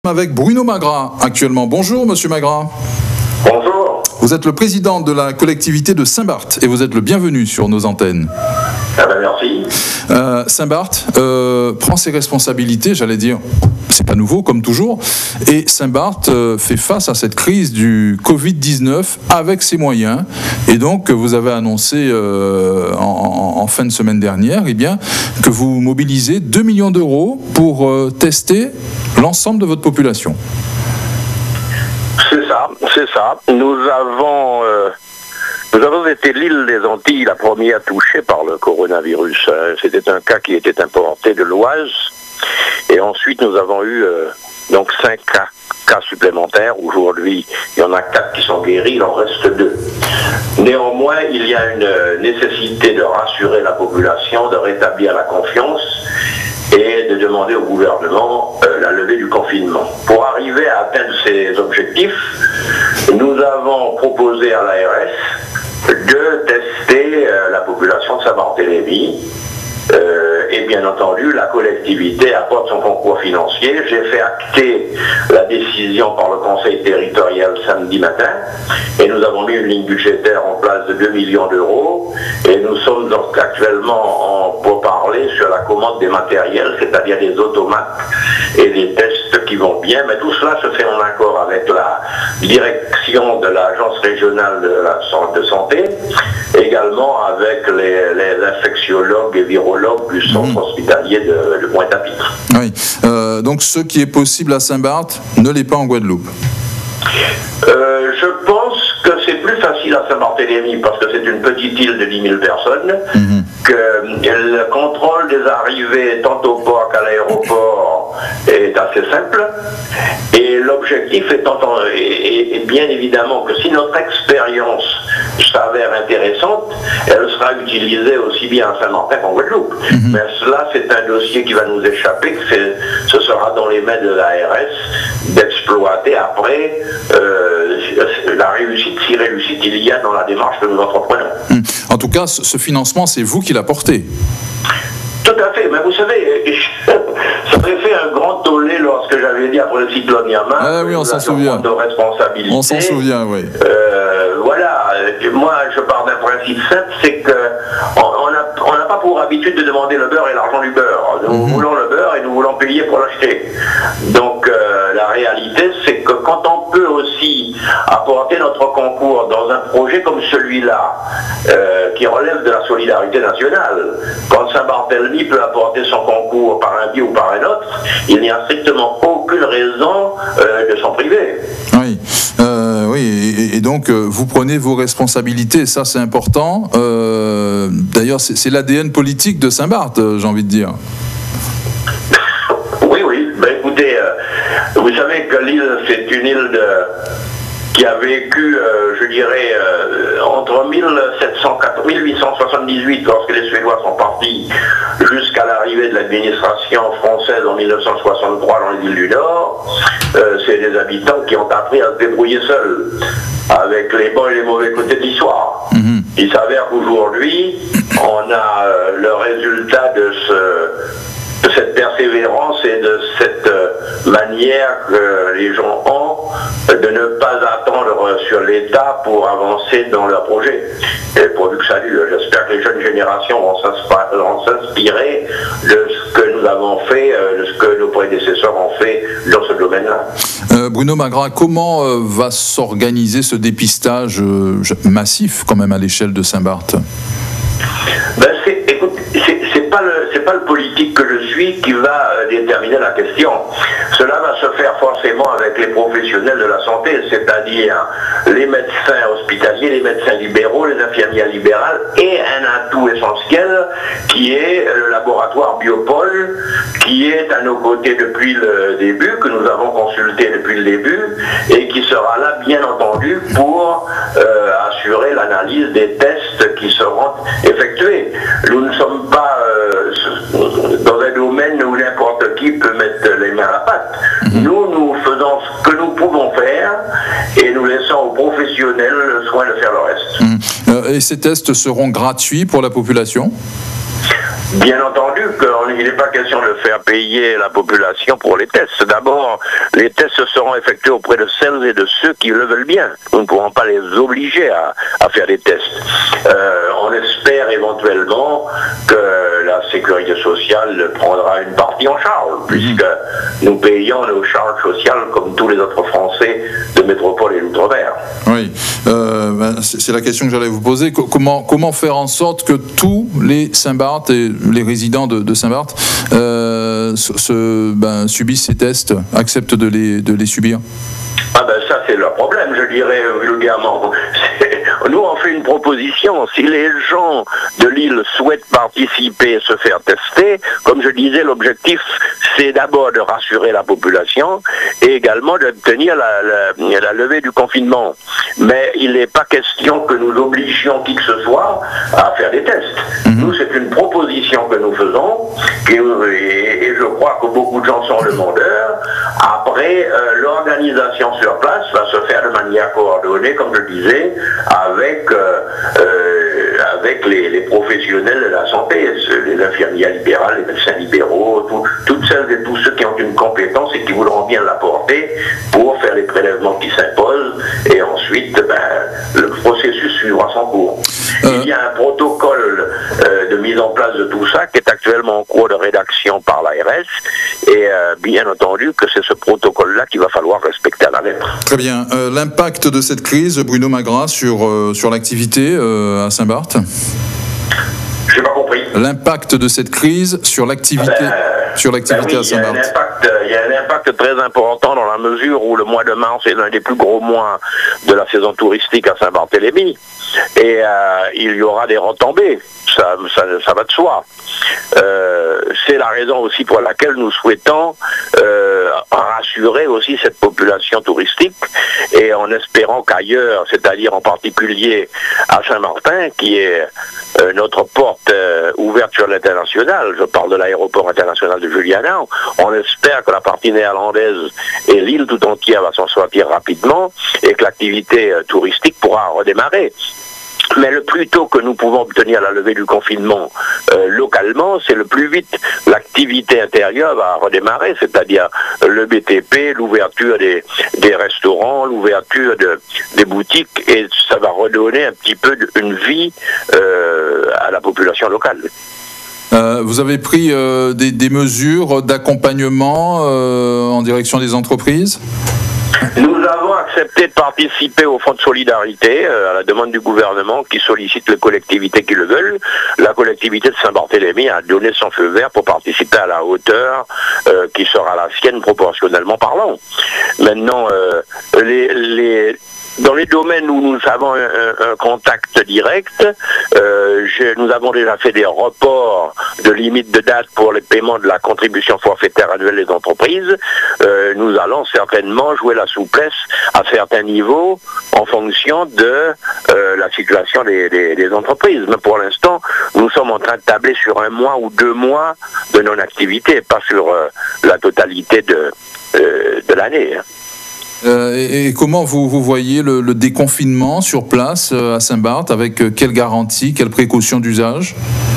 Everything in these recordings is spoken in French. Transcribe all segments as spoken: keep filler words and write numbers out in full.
Avec Bruno Magras actuellement. Bonjour Monsieur Magras. Bonjour. Vous êtes le président de la collectivité de Saint-Barth et vous êtes le bienvenu sur nos antennes. Ah ben merci. Euh, Saint-Barth euh, prend ses responsabilités, j'allais dire, c'est pas nouveau comme toujours, et Saint-Barth euh, fait face à cette crise du covid dix-neuf avec ses moyens, et donc vous avez annoncé euh, en, en fin de semaine dernière eh bien, que vous mobilisez deux millions d'euros pour euh, tester l'ensemble de votre population. C'est ça, c'est ça. Nous avons... Euh... Nous avons été l'île des Antilles la première touchée par le coronavirus. C'était un cas qui était importé de l'Oise. Et ensuite, nous avons eu euh, donc cinq cas, cas supplémentaires. Aujourd'hui, il y en a quatre qui sont guéris, il en reste deux. Néanmoins, il y a une nécessité de rassurer la population, de rétablir la confiance et de demander au gouvernement euh, la levée du confinement. Pour arriver à atteindre ces objectifs, nous avons proposé à l'A R S de tester euh, la population de Saint-Barthélemy. Euh, et bien entendu, la collectivité apporte son concours financier. J'ai fait acter la décision par le conseil territorial samedi matin et nous avons mis une ligne budgétaire en place de deux millions d'euros et nous sommes donc actuellement en pourparlers sur la commande des matériels, c'est-à-dire des automates et des tests qui vont bien, mais tout cela se fait en accord avec la direction de l'agence régionale de la de santé, également avec les, les infectiologues et virologues du centre mmh. hospitalier de, de Pointe-à-Pitre. Oui, euh, donc ce qui est possible à Saint-Barth ne l'est pas en Guadeloupe. Euh, je pense que c'est plus facile à Saint-Barthélemy parce que c'est une petite île de dix mille personnes, mmh. que le contrôle des arrivées tant au port qu'à l'aéroport est assez simple et l'objectif étant est, est bien évidemment que si notre expérience s'avère intéressante, elle sera utilisée aussi bien à Saint-Martin qu'en Guadeloupe. Mmh. Mais cela, c'est un dossier qui va nous échapper, que ce sera dans les mains de l'A R S d'exploiter après euh, la réussite, si réussite il y a dans la démarche que nous entreprenons. Mmh. En tout cas, ce financement, c'est vous qui l'apportez. Tout à fait, mais vous savez, ça m'avait fait un grand tollé lorsque j'avais dit après le cyclone Yaman. Ah oui, on s'en souvient. De responsabilité. On s'en souvient, oui. Euh, voilà, moi je pars d'un principe simple, c'est que on n'a on n'a pas pour habitude de demander le beurre et l'argent du beurre. Nous mm-hmm. voulons le beurre et nous voulons payer pour l'acheter. Donc euh, la réalité, c'est que quand on peut aussi apporter notre concours dans un projet comme celui-là, euh, qui relève de la solidarité nationale, quand Saint-Barthélemy peut apporter son concours par un biais ou par un autre, il n'y a strictement aucune raison euh, de s'en priver. Oui, euh, oui, et, et donc euh, vous prenez vos responsabilités, ça c'est important. Euh, d'ailleurs, c'est, c'est l'A D N politique de Saint-Barth, euh, j'ai envie de dire. Oui, oui, ben écoutez, euh, vous savez que l'île, c'est une île de... qui a vécu, euh, je dirais, euh, entre mille huit cent soixante-dix-huit, lorsque les Suédois sont partis, jusqu'à l'arrivée de l'administration française en mille neuf cent soixante-trois dans les îles du Nord. Euh, c'est des habitants qui ont appris à se débrouiller seuls, avec les bons et les mauvais côtés de l'histoire. Mmh. Il s'avère qu'aujourd'hui, on a euh, le résultat de ce... de cette persévérance et de cette euh, manière que les gens ont de ne pas attendre sur l'État pour avancer dans leur projet. Et pourvu que ça dure, j'espère que les jeunes générations vont s'inspirer de ce que nous avons fait, de ce que nos prédécesseurs ont fait dans ce domaine-là. Euh, Bruno Magras, comment euh, va s'organiser ce dépistage euh, massif quand même à l'échelle de Saint-Barth? Ben c'est, écoute, c'est, c'est pas le, c'est pas le politique que je suis qui va euh, déterminer la question. Cela va se faire forcément avec les professionnels de la santé, c'est-à-dire les médecins hospitaliers, les médecins libéraux, les infirmières libérales et un atout essentiel qui est le laboratoire Biopol, qui est à nos côtés depuis le début, que nous avons consulté depuis le début et qui sera là bien entendu pour euh, assurer l'analyse des tests qui seront effectués. Nous ne sommes pas euh, dans un domaine où n'importe qui peut mettre les mains à la pâte. Mmh. Nous, nous faisons ce que nous pouvons faire et nous laissons aux professionnels le soin de faire le reste. Mmh. Euh, et ces tests seront gratuits pour la population ? Bien entendu qu'il n'est pas question de faire payer la population pour les tests. D'abord, les tests seront effectués auprès de celles et de ceux qui le veulent bien. Nous ne pourrons pas les obliger à, à faire des tests. Euh, on espère éventuellement que la sécurité sociale prendra une partie en charge, puisque nous payons nos charges sociales comme tous les autres Français de métropole et d'outre-mer. Oui, euh, ben, c'est la question que j'allais vous poser. Comment, comment faire en sorte que tous les Saint-Barth et les résidents de, de Saint-Barth euh, se, ben, subissent ces tests, acceptent de les, de les subir? Ah ben ça c'est le problème, je dirais vulgairement. Nous on fait une proposition, si les gens de l'île souhaitent participer et se faire tester, comme je disais, l'objectif c'est d'abord de rassurer la population et également d'obtenir la, la, la levée du confinement. Mais il n'est pas question que nous obligions qui que ce soit à faire des tests. Mmh. Nous c'est une proposition que nous faisons et, et je crois que beaucoup de gens sont demandeurs. Après, euh, l'organisation sur place va se faire de manière coordonnée, comme je disais, avec, euh, euh, avec les, les professionnels de la santé, les infirmières libérales, les médecins libéraux, tout, toutes celles et tous ceux qui ont une compétence et qui voudront bien l'apporter pour faire les prélèvements qui s'imposent. Et ensuite, ben, le processus suivra son cours. Euh... Il y a un protocole euh, de mise en place de tout ça qui est actuellement en cours de rédaction par l'A R S. Et euh, bien entendu que c'est ce protocole-là qu'il va falloir respecter à la lettre. Très bien. Euh, l'impact de cette crise, Bruno Magras, sur, euh, sur l'activité euh, à Saint-Barth? Je n'ai pas compris. L'impact de cette crise sur l'activité, ben, sur l'activité ben oui, à Saint-Barth. Il y a un impact très important dans la mesure où le mois de mars est l'un des plus gros mois de la saison touristique à Saint-Barthélemy. Et euh, il y aura des retombées, ça, ça, ça va de soi. Euh, c'est la raison aussi pour laquelle nous souhaitons euh, rassurer aussi cette population touristique et en espérant qu'ailleurs, c'est-à-dire en particulier à Saint-Martin, qui est euh, notre porte euh, ouverte sur l'international, je parle de l'aéroport international de Juliana, on espère que la partie néerlandaise et l'île tout entière va s'en sortir rapidement et que l'activité euh, touristique pourra redémarrer. Mais le plus tôt que nous pouvons obtenir la levée du confinement euh, localement, c'est le plus vite l'activité intérieure va redémarrer, c'est-à-dire le B T P, l'ouverture des, des restaurants, l'ouverture de, des boutiques, et ça va redonner un petit peu une vie euh, à la population locale. Euh, vous avez pris euh, des, des mesures d'accompagnement euh, en direction des entreprises ? Nous avons accepté de participer au Fonds de solidarité euh, à la demande du gouvernement qui sollicite les collectivités qui le veulent. La collectivité de Saint-Barthélemy a donné son feu vert pour participer à la hauteur euh, qui sera la sienne proportionnellement parlant. Maintenant, euh, les... les Dans les domaines où nous avons un, un contact direct, euh, je, nous avons déjà fait des reports de limite de date pour les paiements de la contribution forfaitaire annuelle des entreprises. Euh, nous allons certainement jouer la souplesse à certains niveaux en fonction de euh, la situation des, des, des entreprises. Mais pour l'instant, nous sommes en train de tabler sur un mois ou deux mois de non-activité, pas sur euh, la totalité de, euh, de l'année. Euh, et, et comment vous, vous voyez le, le déconfinement sur place euh, à Saint-Barth, avec euh, quelles garanties, quelles précautions d'usage ?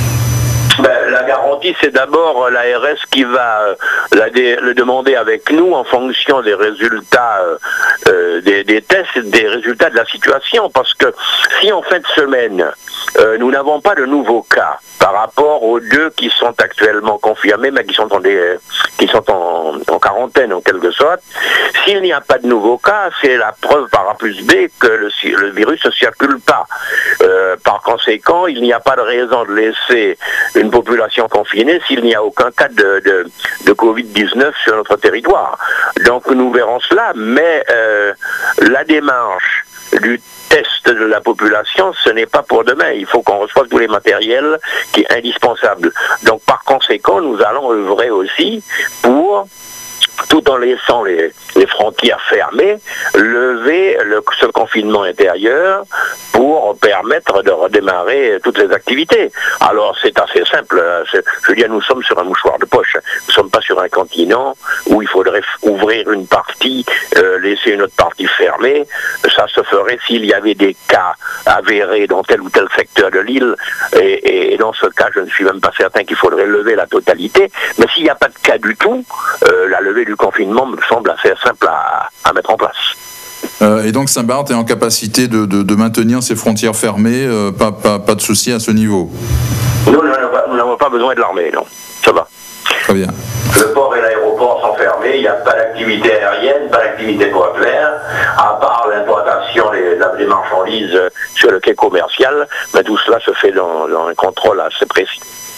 Ben, la garantie, c'est d'abord l'A R S qui va euh, la dé, le demander avec nous en fonction des résultats euh, euh, des, des tests, des résultats de la situation. Parce que si en fin de semaine, euh, nous n'avons pas de nouveaux cas par rapport aux deux qui sont actuellement confirmés, mais qui sont en, des, qui sont en, en quarantaine en quelque sorte, s'il n'y a pas de nouveaux cas, c'est la preuve par A plus B que le, le virus ne circule pas. Euh, par conséquent, il n'y a pas de raison de laisser une population confinée s'il n'y a aucun cas de, de, de covid dix-neuf sur notre territoire. Donc nous verrons cela, mais euh, la démarche du test de la population, ce n'est pas pour demain. Il faut qu'on reçoive tous les matériels qui est indispensable. Donc par conséquent, nous allons œuvrer aussi pour tout en laissant les, les frontières fermées, lever le, ce confinement intérieur pour permettre de redémarrer toutes les activités. Alors c'est assez simple, je veux dire, nous sommes sur un mouchoir de poche, nous ne sommes pas sur un continent où il faudrait ouvrir une partie, euh, laisser une autre partie fermée. Ça se ferait s'il y avait des cas avérés dans tel ou tel secteur de l'île, et, et, et dans ce cas je ne suis même pas certain qu'il faudrait lever la totalité, mais s'il n'y a pas de cas du tout, euh, la levée du confinement me semble assez simple à, à mettre en place. Euh, et donc Saint-Barth est en capacité de, de, de maintenir ses frontières fermées, euh, pas, pas, pas de souci à ce niveau. Nous, nous n'avons pas besoin de l'armée, non. Ça va. Très bien. Le port et l'aéroport sont fermés, il n'y a pas d'activité aérienne, pas d'activité portuaire, à part l'importation des, des marchandises sur le quai commercial, mais tout cela se fait dans, dans un contrôle assez précis.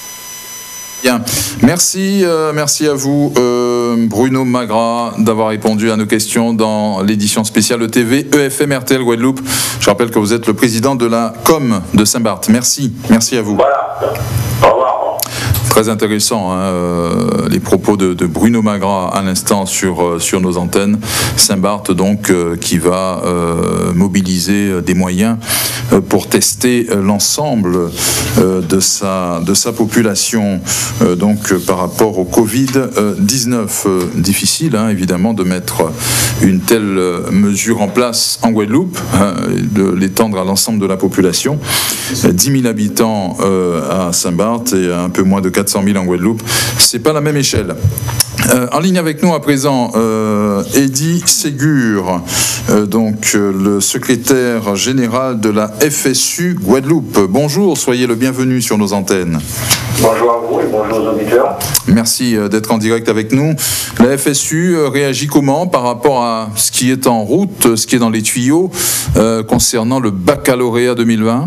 Bien, merci, euh, merci à vous euh, Bruno Magras d'avoir répondu à nos questions dans l'édition spéciale E T V E F M R T L Guadeloupe. Je rappelle que vous êtes le président de la Com de Saint-Barth. Merci, merci à vous. Voilà, au revoir. Très intéressant, hein, euh, les propos de, de Bruno Magras à l'instant sur, euh, sur nos antennes. Saint-Barth donc euh, qui va euh, mobiliser euh, des moyens euh, pour tester euh, l'ensemble euh, de, sa, de sa population euh, donc euh, par rapport au covid dix-neuf. Euh, difficile hein, évidemment de mettre une telle euh, mesure en place en Guadeloupe, hein, de l'étendre à l'ensemble de la population. dix mille habitants euh, à Saint-Barth et un peu moins de quatre cent mille en Guadeloupe, c'est pas la même échelle. Euh, en ligne avec nous à présent, euh, Eddy Ségur, euh, donc euh, le secrétaire général de la F S U Guadeloupe. Bonjour, soyez le bienvenu sur nos antennes. Bonjour à vous et bonjour aux auditeurs. Merci euh, d'être en direct avec nous. La F S U euh, réagit comment par rapport à ce qui est en route, ce qui est dans les tuyaux euh, concernant le baccalauréat deux mille vingt ?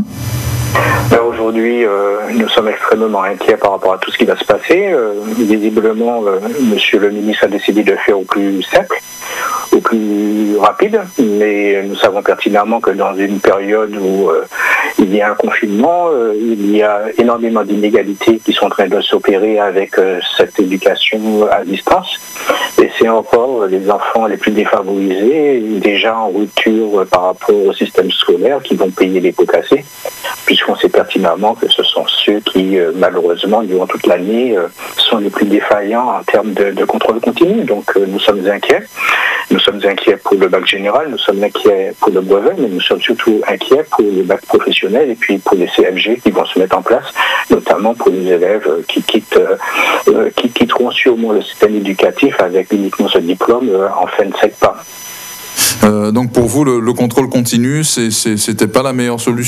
Ben aujourd'hui, euh, nous sommes extrêmement inquiets par rapport à tout ce qui va se passer. Euh, visiblement, euh, Monsieur le ministre a décidé de faire au plus simple, au plus rapide, mais nous savons pertinemment que dans une période où euh, il y a un confinement, euh, il y a énormément d'inégalités qui sont en train de s'opérer avec euh, cette éducation à distance. Et c'est encore les enfants les plus défavorisés, déjà en rupture par rapport au système scolaire, qui vont payer les pots cassés, puisqu'on sait pertinemment que ce sont ceux qui, euh, malheureusement, durant toute l'année, euh, sont les plus défaillants en termes de, de contrôle continu. Donc euh, nous sommes inquiets. Nous sommes inquiets pour le bac général, nous sommes inquiets pour le brevet, mais nous sommes surtout inquiets pour les bacs professionnels et puis pour les C F G qui vont se mettre en place, notamment pour les élèves qui quittent, euh, qui quitteront sûrement le système éducatif avec uniquement ce diplôme euh, en fin de secpa. Euh, donc pour vous, le, le contrôle continu, c'est, c'est, c'était pas la meilleure solution ?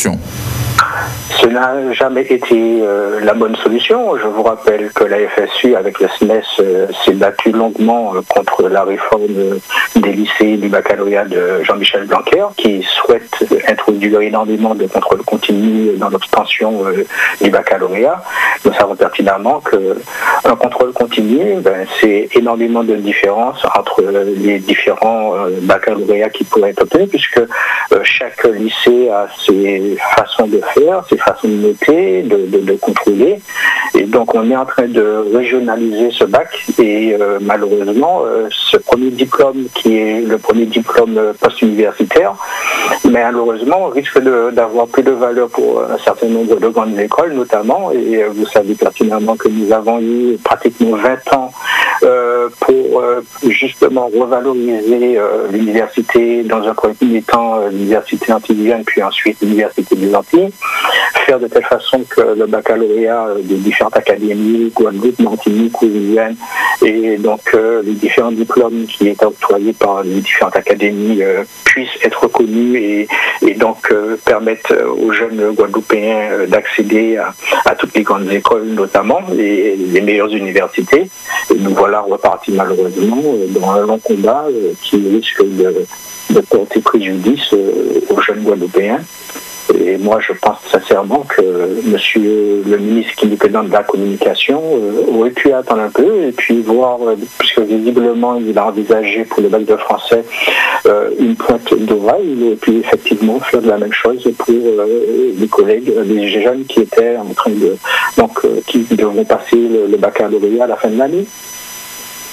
Ce n'a jamais été euh, la bonne solution. Je vous rappelle que la F S U, avec le S N E S, euh, s'est battue longuement euh, contre la réforme euh, des lycées du baccalauréat de Jean-Michel Blanquer, qui souhaite introduire énormément de contrôle continu dans l'obtention euh, du baccalauréat. Nous savons pertinemment qu'un contrôle continu, ben, c'est énormément de différences entre euh, les différents euh, baccalauréats qui pourraient être obtenus, puisque euh, chaque lycée a ses façons de faire, ses façons de noter, de, de, de contrôler. Et donc on est en train de régionaliser ce bac et euh, malheureusement euh, ce premier diplôme qui est le premier diplôme post-universitaire, malheureusement risque de, d'avoir plus de valeur pour un certain nombre de grandes écoles notamment. Et euh, vous savez pertinemment que nous avons eu pratiquement vingt ans euh, pour euh, justement revaloriser euh, l'université, dans un premier temps euh, l'université antillienne puis ensuite l'université des Antilles, faire de telle façon que le baccalauréat des différentes académies, Guadeloupe, Martinique, Guyane, et donc euh, les différents diplômes qui étaient octroyés par les différentes académies euh, puissent être reconnus et, et donc euh, permettre aux jeunes Guadeloupéens euh, d'accéder à, à toutes les grandes écoles notamment, et les meilleures universités. Et nous voilà repartis malheureusement euh, dans un long combat euh, qui risque de, de porter préjudice euh, aux jeunes Guadeloupéens. Et moi, je pense sincèrement que monsieur le ministre qui est président de la communication euh, aurait pu attendre un peu et puis voir, euh, puisque visiblement il a envisagé pour le bac de français euh, une pointe d'oreille, il aurait pu effectivement faire de la même chose pour euh, les collègues, les jeunes qui étaient en train de, donc, euh, qui devront passer le, le baccalauréat à la fin de l'année.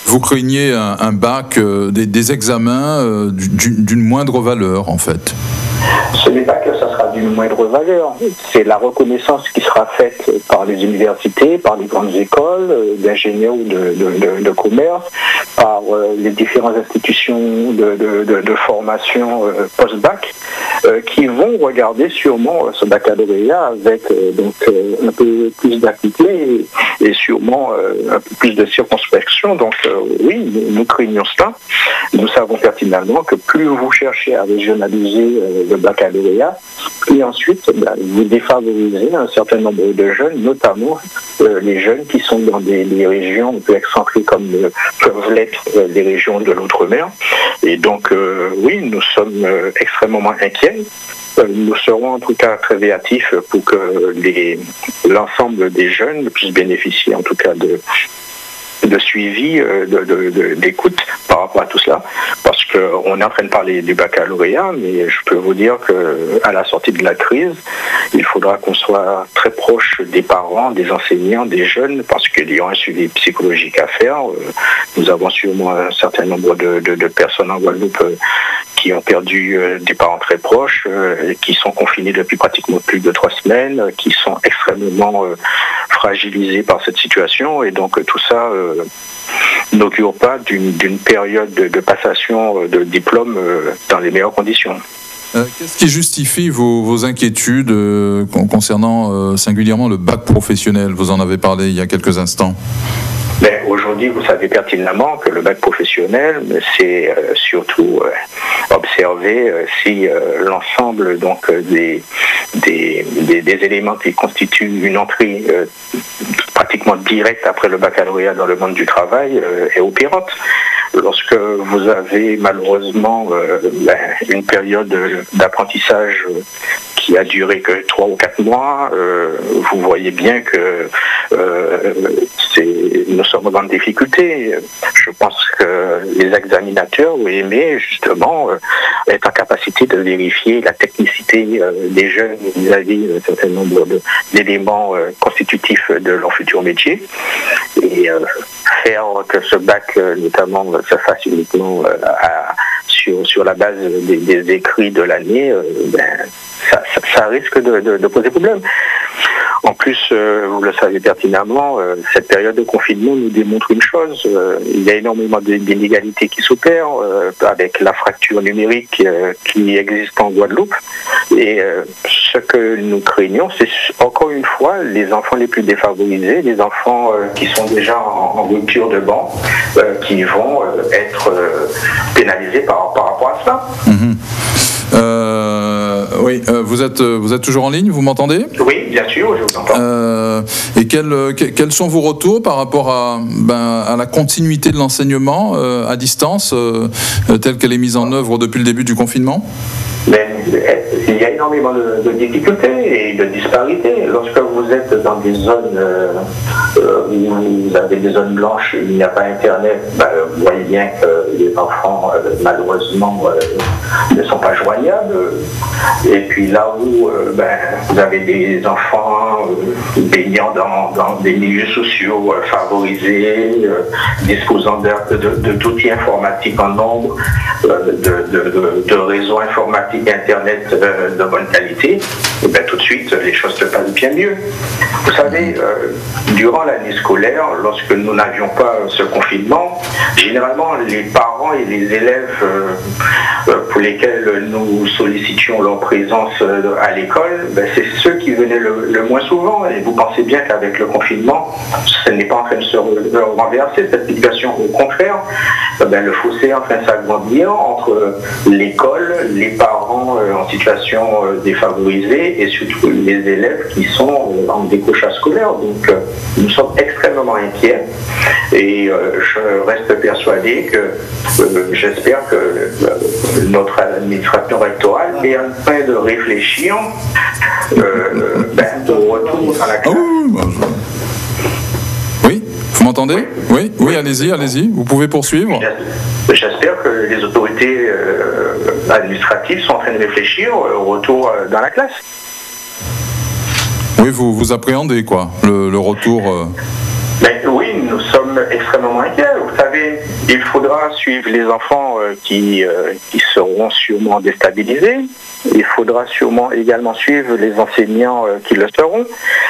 vous craignez un, un bac, euh, des, des examens euh, d'une, d'une moindre valeur, en fait. Ce n'est pas que ça sera d'une moindre valeur, c'est la reconnaissance qui sera faite par les universités, par les grandes écoles d'ingénieurs ou de, de, de, de commerce, par euh, les différentes institutions de, de, de, de formation euh, post-bac, euh, qui vont regarder sûrement ce baccalauréat avec euh, donc, euh, un peu plus d'acuité et, et sûrement euh, un peu plus de circonspection. Donc euh, oui, nous, nous craignons cela. Nous savons pertinemment que plus vous cherchez à régionaliser euh, le baccalauréat, et ensuite ben, vous défavorisez un certain nombre de jeunes, notamment euh, les jeunes qui sont dans des, des régions un peu excentrées comme euh, peuvent l'être euh, les régions de l'outre-mer. Et donc euh, oui, nous sommes euh, extrêmement inquiets. Euh, nous serons en tout cas très véatifs pour que les, l'ensemble des jeunes puissent bénéficier en tout cas de de suivi, de, de, de, d'écoute par rapport à tout cela, parce qu'on est en train de parler du baccalauréat, mais je peux vous dire qu'à la sortie de la crise, il faudra qu'on soit très proche des parents, des enseignants, des jeunes, parce qu'il y a un suivi psychologique à faire. Nous avons sûrement un certain nombre de, de, de personnes en Guadeloupe qui ont perdu des parents très proches, qui sont confinés depuis pratiquement plus de trois semaines, qui sont extrêmement fragilisés par cette situation, et donc tout ça euh, n'augure pas d'une, d'une période de, de passation de diplôme euh, dans les meilleures conditions. Euh, qu'est-ce qui justifie vos, vos inquiétudes euh, concernant euh, singulièrement le bac professionnel ? Vous en avez parlé il y a quelques instants. Mais aujourd'hui, vous savez pertinemment que le bac professionnel, c'est euh, surtout euh, observer euh, si euh, l'ensemble donc des, des, des, des éléments qui constituent une entrée euh, pratiquement directe après le baccalauréat dans le monde du travail euh, est opérante. Lorsque vous avez malheureusement euh, ben, une période d'apprentissage qui a duré que trois ou quatre mois, euh, vous voyez bien que euh, c'est, nous sommes en grande difficulté. Je pense que les examinateurs ont aimé justement euh, être en capacité de vérifier la technicité euh, des jeunes vis-à-vis d'un certain nombre de, d'éléments euh, constitutifs de leur futur métier. Et euh, faire que ce bac, euh, notamment, se fasse uniquement euh, à, sur, sur la base des, des écrits de l'année, euh, ben, ça, ça, ça risque de, de, de poser problème. En plus, euh, vous le savez pertinemment, euh, cette période de confinement nous démontre une chose. Euh, il y a énormément d'inégalités qui s'opèrent euh, avec la fracture numérique euh, qui existe en Guadeloupe. Et euh, ce que nous craignons, c'est encore une fois les enfants les plus défavorisés, les enfants euh, qui sont déjà en, en rupture de banc, euh, qui vont euh, être euh, pénalisés par, par rapport à ça. Mmh. Euh, oui, euh, vous êtes vous êtes toujours en ligne, vous m'entendez ? Oui, bien sûr, je vous entends. Euh, et quels quels sont vos retours par rapport à ben, à la continuité de l'enseignement euh, à distance euh, telle qu'elle est mise en œuvre depuis le début du confinement ? Mais il y a énormément de, de difficultés et de disparités. Lorsque vous êtes dans des zones euh, où vous avez des zones blanches et il n'y a pas Internet, ben, vous voyez bien que les enfants, euh, malheureusement, euh, ne sont pas joignables. Et puis là où euh, ben, vous avez des enfants euh, baignant dans, dans des milieux sociaux euh, favorisés, euh, disposant de, de, de, d'outils informatiques en nombre, euh, de, de, de, de réseaux informatiques Internet euh, de bonne qualité, et bien tout de suite les choses se passent bien mieux. Vous savez, euh, durant l'année scolaire, lorsque nous n'avions pas ce confinement, généralement les parents et les élèves euh, pour lesquels nous sollicitions leur présence à l'école, ben, c'est ceux qui venaient le, le moins souvent. Et vous pensez bien qu'avec le confinement, ce n'est pas en train de se renverser cette situation. Au contraire, ben, le fossé est en train de s'agrandir entre l'école, les parents euh, en situation euh, défavorisée et surtout les élèves qui sont euh, en décrochage scolaire. Donc euh, nous sommes extrêmement inquiets et euh, je reste persuadé que euh, j'espère que euh, notre administration rectorale est en train de réfléchir euh, ben, au retour à la classe. Oh, oui, vous m'entendez ? Oui, oui, allez-y, allez-y, vous pouvez poursuivre. J'espère que les autorités euh, administratives sont en train de réfléchir au retour euh, dans la classe. Oui, vous, vous appréhendez quoi, le, le retour euh... Mais oui, nous sommes sommes extrêmement inquiets. Vous savez, il faudra suivre les enfants euh, qui, euh, qui seront sûrement déstabilisés. Il faudra sûrement également suivre les enseignants euh, qui le seront.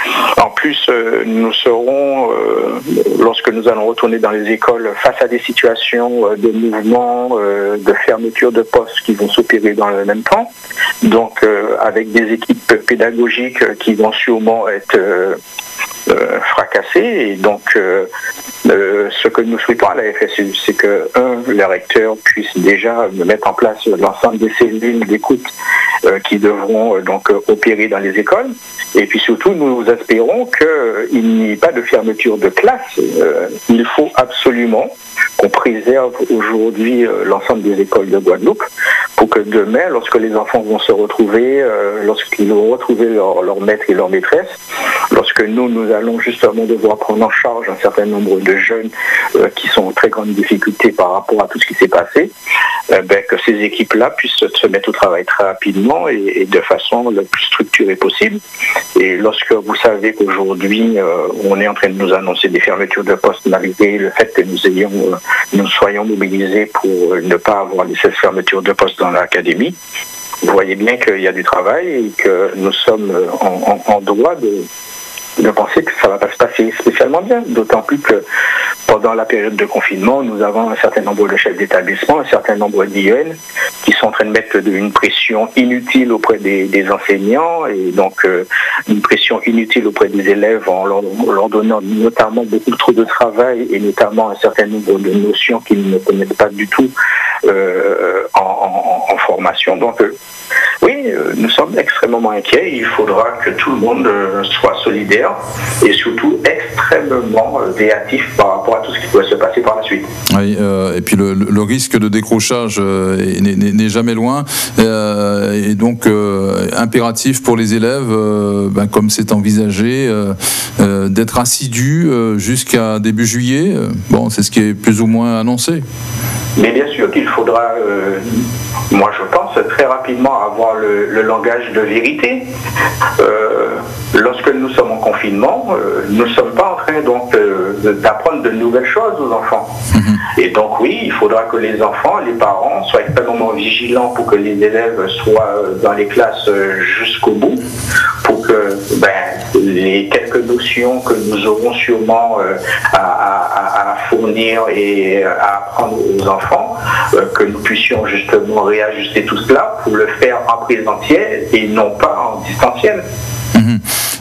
En plus, euh, nous serons, euh, lorsque nous allons retourner dans les écoles, face à des situations euh, de mouvement, euh, de fermeture de postes qui vont s'opérer dans le même temps. Donc, euh, avec des équipes pédagogiques euh, qui vont sûrement être euh, euh, fracassées. Et donc, euh, euh, ce que nous souhaitons à la F S U, c'est que, un, les recteurs puissent déjà mettre en place l'ensemble des cellules d'écoute euh, qui devront euh, donc euh, opérer dans les écoles. Et puis surtout, nous espérons qu'il n'y ait pas de fermeture de classe. Euh, il faut absolument qu'on préserve aujourd'hui euh, l'ensemble des écoles de Guadeloupe pour que demain, lorsque les enfants vont se retrouver, euh, lorsqu'ils vont retrouver leur, leur maître et leur maîtresse, lorsque nous, nous allons justement devoir prendre en charge un certain nombre de jeunes euh, qui sont en très grande difficulté par rapport à tout ce qui s'est passé, euh, ben, que ces équipes-là puissent se mettre au travail très rapidement et, et de façon la plus structurée possible. Et lorsque vous savez qu'aujourd'hui, euh, on est en train de nous annoncer des fermetures de postes malgré le fait que nous ayons, euh, nous soyons mobilisés pour ne pas avoir cette fermeture de postes dans l'académie, vous voyez bien qu'il y a du travail et que nous sommes en, en, en droit de, de penser que ça ne va pas se passer spécialement bien, d'autant plus que pendant la période de confinement, nous avons un certain nombre de chefs d'établissement, un certain nombre d'I E N qui sont en train de mettre une pression inutile auprès des, des enseignants et donc euh, une pression inutile auprès des élèves en leur, en leur donnant notamment beaucoup trop de travail et notamment un certain nombre de notions qu'ils ne connaissent pas du tout euh, en, en, en formation. Donc euh, oui, euh, nous sommes extrêmement inquiets. Il faudra que tout le monde euh, soit solidaire et surtout extrêmement euh, véatif par rapport à tout ce qui doit se passer par la suite. Oui, euh, et puis le, le risque de décrochage euh, n'est, n'est jamais loin euh, et donc euh, impératif pour les élèves, euh, ben, comme c'est envisagé, euh, euh, d'être assidus euh, jusqu'à début juillet. Bon, c'est ce qui est plus ou moins annoncé. Mais bien sûr qu'il faudra, euh, moi je pense, très rapidement avoir le, le langage de vérité. Euh, lorsque nous sommes en confinement, euh, nous ne sommes pas en train donc euh, d'apprendre de nouvelles choses aux enfants. Mm-hmm. Et donc oui, il faudra que les enfants, les parents soient extrêmement vigilants pour que les élèves soient dans les classes jusqu'au bout, pour que ben, les quelques notions que nous aurons sûrement euh, à, à, à fournir et à apprendre aux enfants, euh, que nous puissions justement réajuster tout cela pour le faire en présentiel et non pas en distanciel. Mmh.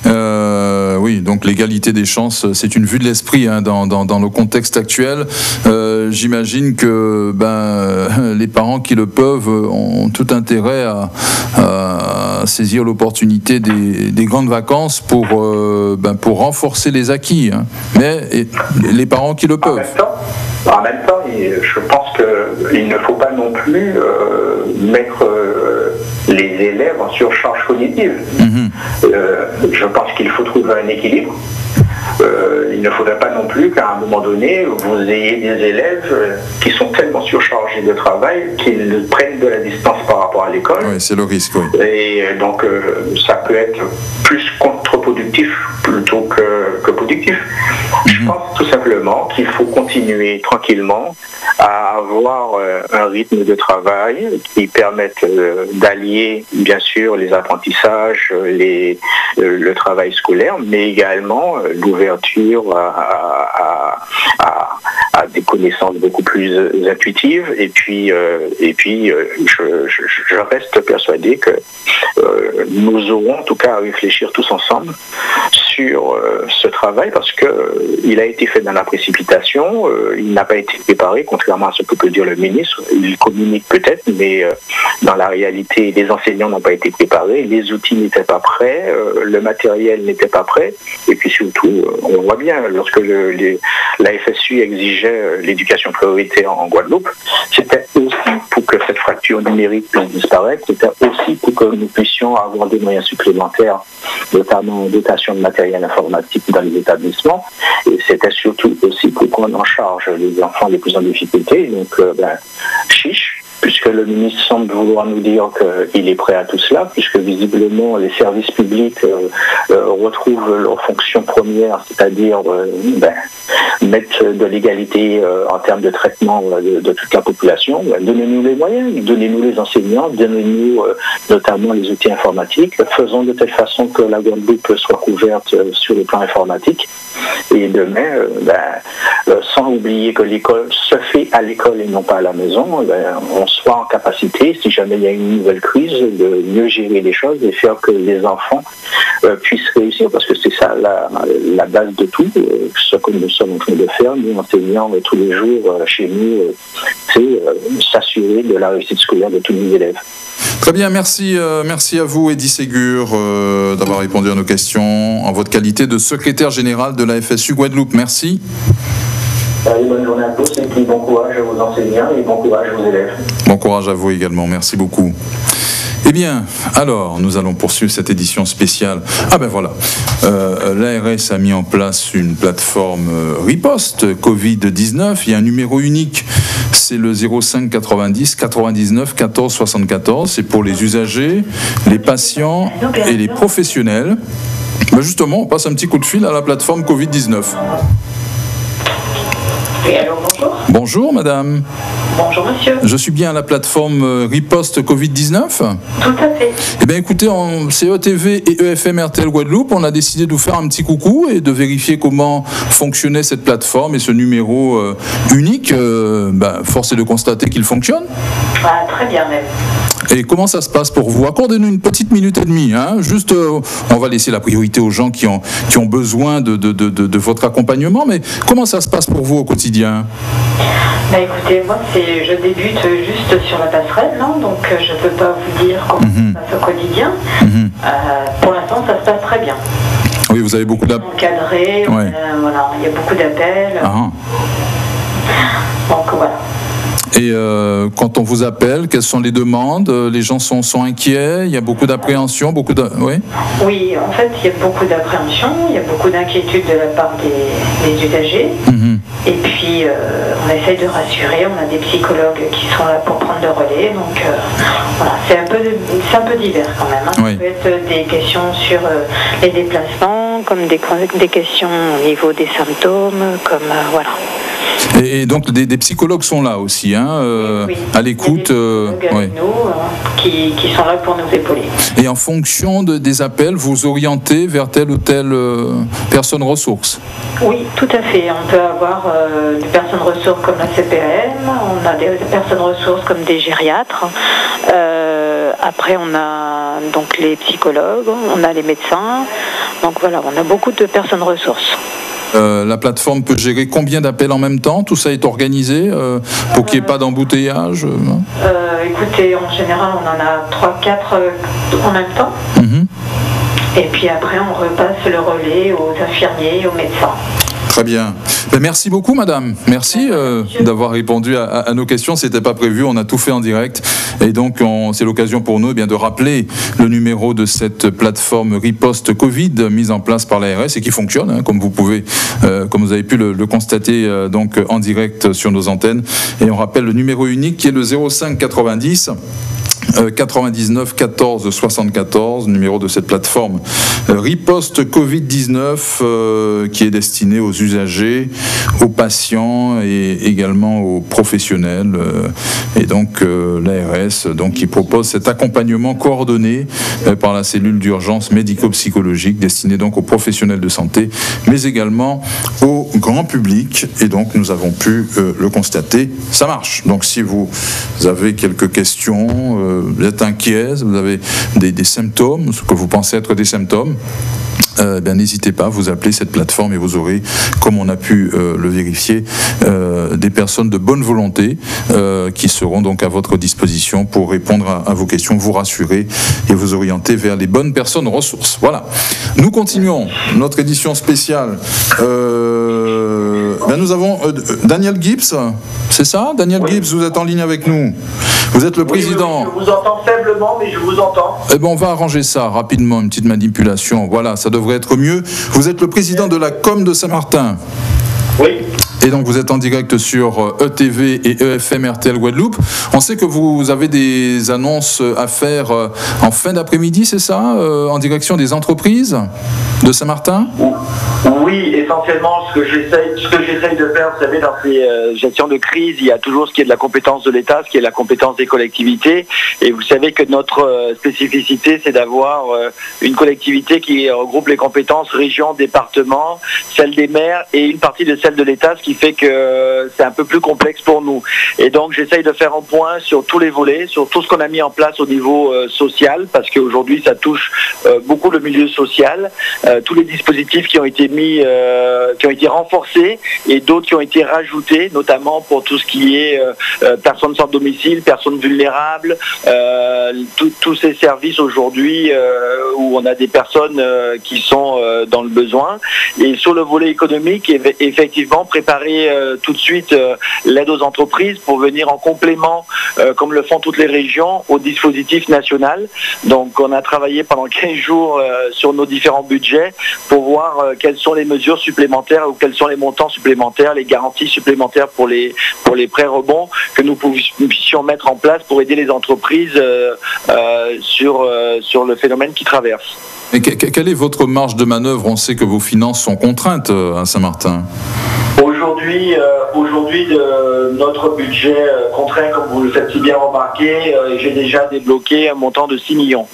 Euh, oui, donc l'égalité des chances, c'est une vue de l'esprit hein, dans, dans, dans le contexte actuel. Euh, j'imagine que ben, les parents qui le peuvent ont tout intérêt à, à saisir l'opportunité des, des grandes vacances pour, euh, ben, pour renforcer les acquis. Hein. Mais et, les parents qui le peuvent. En même temps, en même temps je pense qu'il ne faut pas non plus euh, mettre euh, les élèves en surcharge cognitive. Mmh. Euh, je pense qu'il faut trouver un équilibre. Euh, il ne faudrait pas non plus qu'à un moment donné, vous ayez des élèves qui sont tellement surchargés de travail qu'ils prennent de la distance par rapport à l'école. Oui, c'est le risque, oui. Et donc, euh, ça peut être plus contre-productif plutôt que, que productif. Mm-hmm. Je pense tout simplement qu'il faut continuer tranquillement à avoir euh, un rythme de travail qui permette euh, d'allier, bien sûr, les apprentissages, les, euh, le travail scolaire, mais également euh, l'ouverture à, à, à, à des connaissances beaucoup plus intuitives. Et puis, euh, et puis euh, je, je, je reste persuadé que euh, nous aurons en tout cas à réfléchir tous ensemble sur euh, ce travail parce qu'il euh, a été fait dans la précipitation, euh, il n'a pas été préparé, contrairement à ce que peut dire le ministre. Il communique peut-être, mais euh, dans la réalité, les enseignants n'ont pas été préparés, les outils n'étaient pas prêts, euh, le matériel n'était pas prêt, et puis surtout, euh, on voit bien, lorsque le, les, la F S U exigeait euh, l'éducation prioritaire en Guadeloupe, c'était aussi pour que cette fracture numérique puisse disparaître, c'était aussi pour que nous puissions avoir des moyens supplémentaires, notamment en dotation de matériel informatique dans les établissements, et c'était surtout aussi pour prendre en charge les enfants les plus en difficulté, donc euh, ben, chiche, puisque le ministre semble vouloir nous dire qu'il est prêt à tout cela, puisque visiblement les services publics euh, euh, retrouvent leur fonction première, c'est-à-dire euh, ben, mettre de l'égalité euh, en termes de traitement euh, de, de toute la population. Ben, donnez-nous les moyens, donnez-nous les enseignants, donnez-nous euh, notamment les outils informatiques, faisons de telle façon que la Guadeloupe soit couverte euh, sur le plan informatique. Et demain, euh, ben, euh, sans oublier que l'école se fait à l'école et non pas à la maison, ben, on soit en capacité, si jamais il y a une nouvelle crise, de mieux gérer les choses et faire que les enfants euh, puissent réussir, parce que c'est ça la, la base de tout. Euh, ce que nous sommes en train de faire, nous enseignants euh, tous les jours euh, chez nous, euh, c'est euh, s'assurer de la réussite scolaire de tous les élèves. Très bien, merci, euh, merci à vous, Eddy Ségur, euh, d'avoir répondu à nos questions en votre qualité de secrétaire général de la F S U Guadeloupe. Merci. Allez, bonne journée à tous et puis bon courage aux enseignants et bon courage aux élèves. Bon courage à vous également, merci beaucoup. Eh bien, alors, nous allons poursuivre cette édition spéciale. Ah ben voilà, euh, l'A R S a mis en place une plateforme euh, riposte covid dix-neuf. Il y a un numéro unique, c'est le zéro cinq quatre-vingt-dix quatre-vingt-dix-neuf quatorze soixante-quatorze. C'est pour les usagers, les patients et les professionnels. Ben justement, on passe un petit coup de fil à la plateforme covid dix-neuf. Oui, allô, bonjour. Bonjour, madame. Bonjour, monsieur. Je suis bien à la plateforme Riposte covid dix-neuf. Tout à fait. Eh bien, écoutez, en C E T V et E F M R T L Guadeloupe, on a décidé de vous faire un petit coucou et de vérifier comment fonctionnait cette plateforme et ce numéro euh, unique. Euh, ben, force est de constater qu'il fonctionne. Ah, très bien, même. Et comment ça se passe pour vous? Accordez-nous une petite minute et demie. Hein. Juste, euh, on va laisser la priorité aux gens qui ont, qui ont besoin de, de, de, de, de votre accompagnement. Mais comment ça se passe pour vous au quotidien? Bah écoutez, moi c'est, je débute juste sur la passerelle, non, donc euh, je ne peux pas vous dire comment mm-hmm. ça se passe au quotidien. Mm-hmm. Euh, pour l'instant, ça se passe très bien. Oui, vous avez beaucoup d'appels. Encadré, ouais. euh, voilà, il y a beaucoup d'appels. Ah. Donc voilà. Et euh, quand on vous appelle, quelles sont les demandes? Les gens sont, sont inquiets? Il y a beaucoup d'appréhension, beaucoup de... Oui, oui, en fait, il y a beaucoup d'appréhension, il y a beaucoup d'inquiétude de la part des, des usagers. Mm-hmm. Et puis, euh, on essaye de rassurer, on a des psychologues qui sont là pour prendre le relais. Donc, euh, voilà, c'est un peu, c'est un peu divers quand même. Hein. Oui. Ça peut être des questions sur euh, les déplacements, comme des, des questions au niveau des symptômes, comme... Euh, voilà. Et, et donc des, des psychologues sont là aussi, hein, euh, oui, à l'écoute, euh, ouais. nous, euh, qui, qui sont là pour nous épauler. Et en fonction de, des appels, vous orientez vers telle ou telle euh, personne ressource? Oui, tout à fait. On peut avoir euh, des personnes ressources comme la C P M, on a des personnes ressources comme des gériatres. Euh, après, on a donc les psychologues, on a les médecins. Donc voilà, on a beaucoup de personnes ressources. Euh, la plateforme peut gérer combien d'appels en même temps? Tout ça est organisé euh, pour qu'il n'y ait pas d'embouteillage? euh, euh, Écoutez, en général, on en a trois quatre euh, en même temps. Mm-hmm. Et puis après, on repasse le relais aux infirmiers et aux médecins. Très bien. Ben, merci beaucoup, madame. Merci euh, d'avoir répondu à, à, à nos questions. C'était pas prévu. On a tout fait en direct. Et donc, on, c'est l'occasion pour nous eh bien, de rappeler le numéro de cette plateforme Riposte Covid mise en place par l'A R S et qui fonctionne, hein, comme vous pouvez, euh, comme vous avez pu le, le constater euh, donc en direct sur nos antennes. Et on rappelle le numéro unique qui est le zéro cinq quatre-vingt-dix quatre-vingt-dix-neuf quatorze soixante-quatorze, numéro de cette plateforme euh, Riposte covid dix-neuf euh, qui est destinée aux usagers, aux patients et également aux professionnels. Euh, et donc euh, l'A R S donc, qui propose cet accompagnement coordonné euh, par la cellule d'urgence médico-psychologique destinée donc aux professionnels de santé, mais également au grand public. Et donc nous avons pu euh, le constater, ça marche. Donc si vous avez quelques questions, euh, vous êtes inquiet, vous avez des, des symptômes, ce que vous pensez être des symptômes, Euh, ben, n'hésitez pas, vous appelez cette plateforme et vous aurez, comme on a pu euh, le vérifier, euh, des personnes de bonne volonté euh, qui seront donc à votre disposition pour répondre à, à vos questions, vous rassurer et vous orienter vers les bonnes personnes ressources. Voilà. Nous continuons notre édition spéciale. Euh, ben, nous avons euh, Daniel Gibbs, c'est ça? Daniel oui. Gibbs, vous êtes en ligne avec nous. Vous êtes le oui, président. Oui, je vous entends faiblement, mais je vous entends. Eh ben, on va arranger ça rapidement, une petite manipulation. Voilà, ça devrait être mieux. Vous êtes le président de la Com de Saint-Martin. Oui. Et donc vous êtes en direct sur E T V et E F M R T L Guadeloupe. On sait que vous avez des annonces à faire en fin d'après-midi, c'est ça, en direction des entreprises de Saint-Martin ? Oui, essentiellement, ce que j'essaye, ce que j'essaye de faire, vous savez, dans ces euh, gestions de crise, il y a toujours ce qui est de la compétence de l'État, ce qui est de la compétence des collectivités. Et vous savez que notre euh, spécificité, c'est d'avoir euh, une collectivité qui regroupe les compétences région, département, celle des maires et une partie de celle de l'État, ce qui fait que euh, c'est un peu plus complexe pour nous. Et donc, j'essaye de faire un point sur tous les volets, sur tout ce qu'on a mis en place au niveau euh, social, parce qu'aujourd'hui, ça touche euh, beaucoup le milieu social, euh, tous les dispositifs qui ont été mis, euh, qui ont été renforcés et d'autres qui ont été rajoutés, notamment pour tout ce qui est euh, euh, personnes sans domicile, personnes vulnérables, euh, tous ces services aujourd'hui euh, où on a des personnes euh, qui sont euh, dans le besoin. Et sur le volet économique, effectivement, préparer euh, tout de suite euh, l'aide aux entreprises pour venir en complément, euh, comme le font toutes les régions, au dispositif national. Donc on a travaillé pendant quinze jours euh, sur nos différents budgets pour voir euh, quelles sont les mesures supplémentaires ou quels sont les montants supplémentaires, les garanties supplémentaires pour les, pour les prêts rebonds que nous puissions mettre en place pour aider les entreprises euh, euh, sur, euh, sur le phénomène qui traverse. Mais quelle est votre marge de manœuvre ? On sait que vos finances sont contraintes à Saint-Martin. Aujourd'hui, euh, aujourd'hui de notre budget euh, contraint, comme vous le faites si bien remarquer, euh, j'ai déjà débloqué un montant de six millions.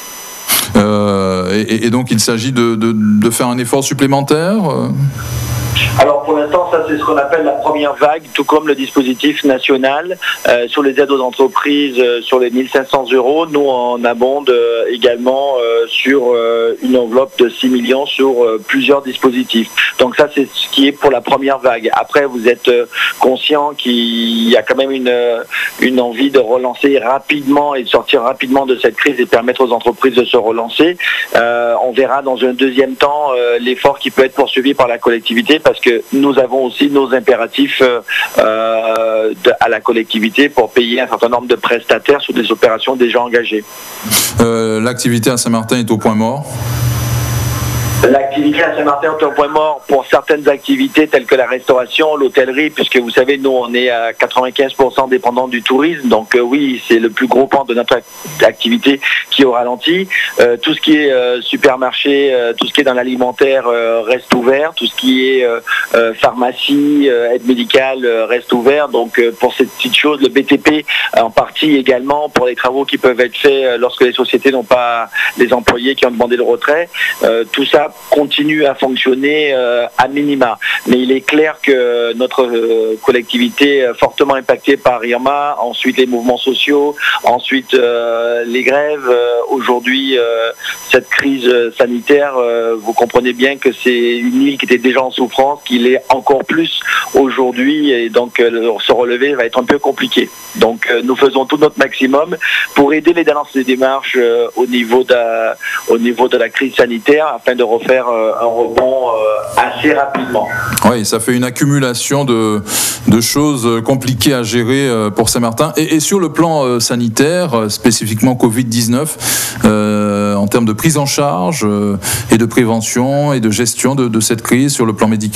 Euh, et, et donc il s'agit de, de, de faire un effort supplémentaire ? Alors pour l'instant, ça c'est ce qu'on appelle la première vague, tout comme le dispositif national euh, sur les aides aux entreprises euh, sur les mille cinq cents euros. Nous on abonde euh, également euh, sur euh, une enveloppe de six millions sur euh, plusieurs dispositifs. Donc ça c'est ce qui est pour la première vague. Après vous êtes euh, conscient qu'il y a quand même une, une envie de relancer rapidement et de sortir rapidement de cette crise et permettre aux entreprises de se relancer. Euh, on verra dans un deuxième temps euh, l'effort qui peut être poursuivi par la collectivité, parce que nous avons aussi nos impératifs euh, de, à la collectivité pour payer un certain nombre de prestataires sur des opérations déjà engagées. Euh, l'activité à Saint-Martin est au point mort ? L'activité à Saint-Martin est au point mort pour certaines activités telles que la restauration, l'hôtellerie, puisque vous savez, nous, on est à quatre-vingt-quinze pour cent dépendants du tourisme. Donc euh, oui, c'est le plus gros pan de notre activité qui est au ralenti. Euh, tout ce qui est euh, supermarché, euh, tout ce qui est dans l'alimentaire euh, reste ouvert. Tout ce qui est euh, euh, pharmacie, euh, aide médicale euh, reste ouvert. Donc euh, pour ces petites choses, le B T P en partie également pour les travaux qui peuvent être faits euh, lorsque les sociétés n'ont pas les employés qui ont demandé le retrait. Euh, tout ça continue à fonctionner euh, à minima. Mais il est clair que notre euh, collectivité est fortement impactée par Irma, ensuite les mouvements sociaux, ensuite euh, les grèves. Euh, aujourd'hui, euh, cette crise sanitaire, euh, vous comprenez bien que c'est une île qui était déjà en souffrance, qu'il est encore plus aujourd'hui, et donc euh, se relever va être un peu compliqué. Donc euh, nous faisons tout notre maximum pour aider les dans ces démarches euh, au niveau de la, au niveau de la crise sanitaire, afin de refaire euh, un rebond euh, assez rapidement. Oui, ça fait une accumulation de, de choses compliquées à gérer euh, pour Saint-Martin. Et, et sur le plan euh, sanitaire, euh, spécifiquement covid dix-neuf, euh, en termes de prise en charge euh, et de prévention et de gestion de, de cette crise sur le plan médical ?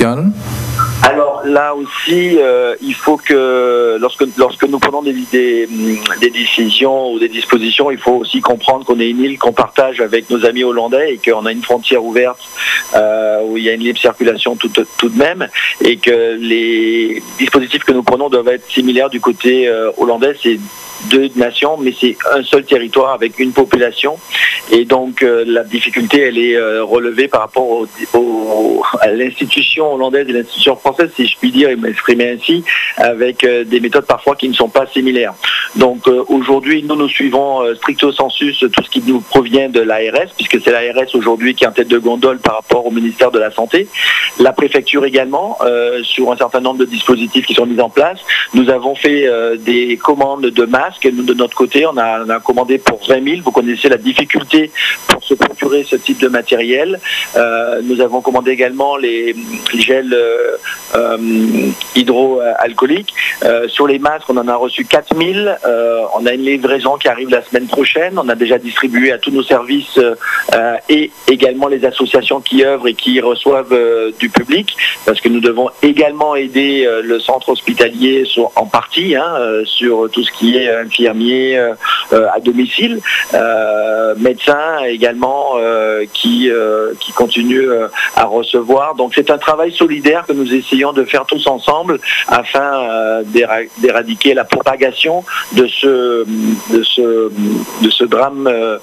Alors là aussi, euh, il faut que lorsque, lorsque nous prenons des, des, des décisions ou des dispositions, il faut aussi comprendre qu'on est une île qu'on partage avec nos amis hollandais et qu'on a une frontière ouverte euh, où il y a une libre circulation tout, tout de même, et que les dispositifs que nous prenons doivent être similaires du côté euh, hollandais. C'est deux nations, mais c'est un seul territoire avec une population, et donc euh, la difficulté elle est euh, relevée par rapport au, au, à l'institution hollandaise et l'institution française, si je puis dire et m'exprimer ainsi, avec euh, des méthodes parfois qui ne sont pas similaires. Donc euh, aujourd'hui, nous nous suivons euh, stricto sensus tout ce qui nous provient de l'A R S, puisque c'est l'A R S aujourd'hui qui est en tête de gondole par rapport au ministère de la Santé, la préfecture également, euh, sur un certain nombre de dispositifs qui sont mis en place. Nous avons fait euh, des commandes de masques masques. Et nous, de notre côté, on a, on a commandé pour vingt mille. Vous connaissez la difficulté pour se procurer ce type de matériel. Euh, nous avons commandé également les, les gels euh, euh, hydroalcooliques. Euh, sur les masques, on en a reçu quatre mille. Euh, on a une livraison qui arrive la semaine prochaine. On a déjà distribué à tous nos services euh, et également les associations qui œuvrent et qui reçoivent euh, du public, parce que nous devons également aider euh, le centre hospitalier sur, en partie hein, euh, sur tout ce qui est infirmier euh, euh, à domicile, euh, médecins également euh, qui, euh, qui continuent euh, à recevoir. Donc c'est un travail solidaire que nous essayons de faire tous ensemble afin euh, d'éradiquer la propagation de ce, de ce, de ce drame euh,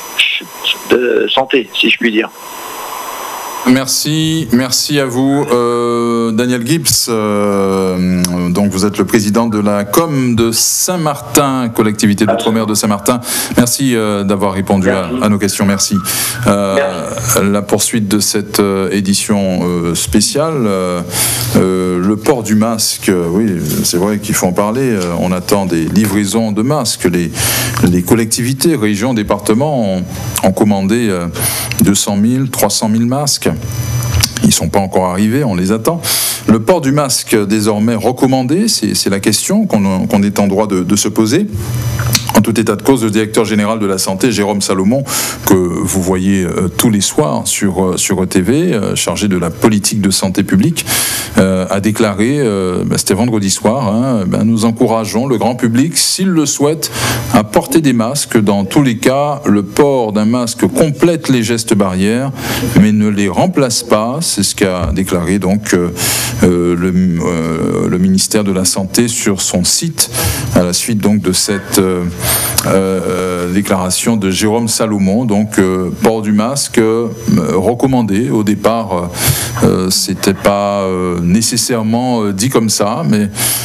de santé, si je puis dire. Merci, merci à vous, euh, Daniel Gibbs. Euh, donc vous êtes le président de la Com de Saint-Martin, collectivité d'outre-mer de Saint-Martin. Merci euh, d'avoir répondu à, à nos questions. Merci. Euh, merci. La poursuite de cette euh, édition euh, spéciale, euh, euh, le port du masque. Euh, oui, c'est vrai qu'il faut en parler. Euh, on attend des livraisons de masques. Les, les collectivités, régions, départements ont, ont commandé euh, deux cent mille, trois cent mille masques. Ils ne sont pas encore arrivés, on les attend. Le port du masque désormais recommandé, c'est, c'est la question qu'on, qu'on est en droit de, de se poser. En tout état de cause, le directeur général de la santé, Jérôme Salomon, que vous voyez euh, tous les soirs sur, euh, sur E T V, euh, chargé de la politique de santé publique, euh, a déclaré, euh, bah, c'était vendredi soir, hein, bah, nous encourageons le grand public, s'il le souhaite, à porter des masques. Dans tous les cas, le port d'un masque complète les gestes barrières, mais ne les remplace pas. C'est ce qu'a déclaré donc euh, euh, le, euh, le ministère de la Santé sur son site, à la suite donc de cette euh, Euh, déclaration de Jérôme Salomon. Donc euh, port du masque euh, recommandé. Au départ, euh, c'était pas euh, nécessairement euh, dit comme ça, mais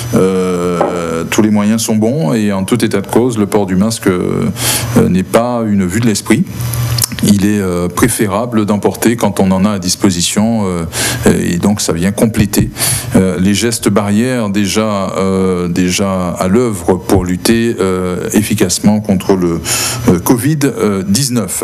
euh, tous les moyens sont bons et en tout état de cause, le port du masque euh, n'est pas une vue de l'esprit. Il est euh, préférable d'emporter quand on en a à disposition euh, et donc ça vient compléter euh, les gestes barrières déjà, euh, déjà à l'œuvre pour lutter euh, efficacement contre le euh, covid dix-neuf.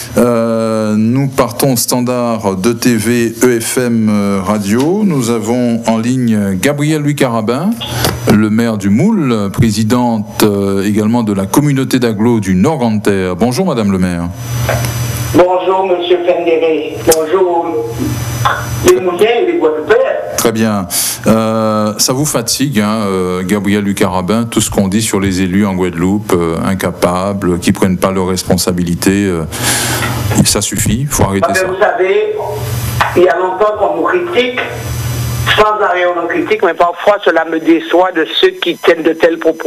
Euh, nous partons au standard de T V E F M Radio. Nous avons en ligne Gabrielle Louis-Carabin, le maire du Moule, présidente euh, également de la communauté d'agglo du Nord-Grande-Terre. Bonjour Madame le maire. Bonjour, Monsieur Fendéré. Bonjour, les Moulins et les Guadeloupéens. Très bien. Euh, ça vous fatigue, hein, euh, Gabrielle Louis-Carabin, tout ce qu'on dit sur les élus en Guadeloupe, euh, incapables, qui ne prennent pas leurs responsabilités. Euh, ça suffit, il faut arrêter Parce ça. que vous savez, il y a longtemps qu'on nous critique, sans arrêt on nous critique, mais parfois cela me déçoit de ceux qui tiennent de tels propos.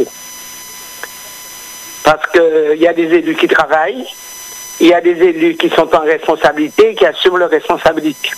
Parce qu'il y a des élus qui travaillent, il y a des élus qui sont en responsabilité et qui assument leurs responsabilités.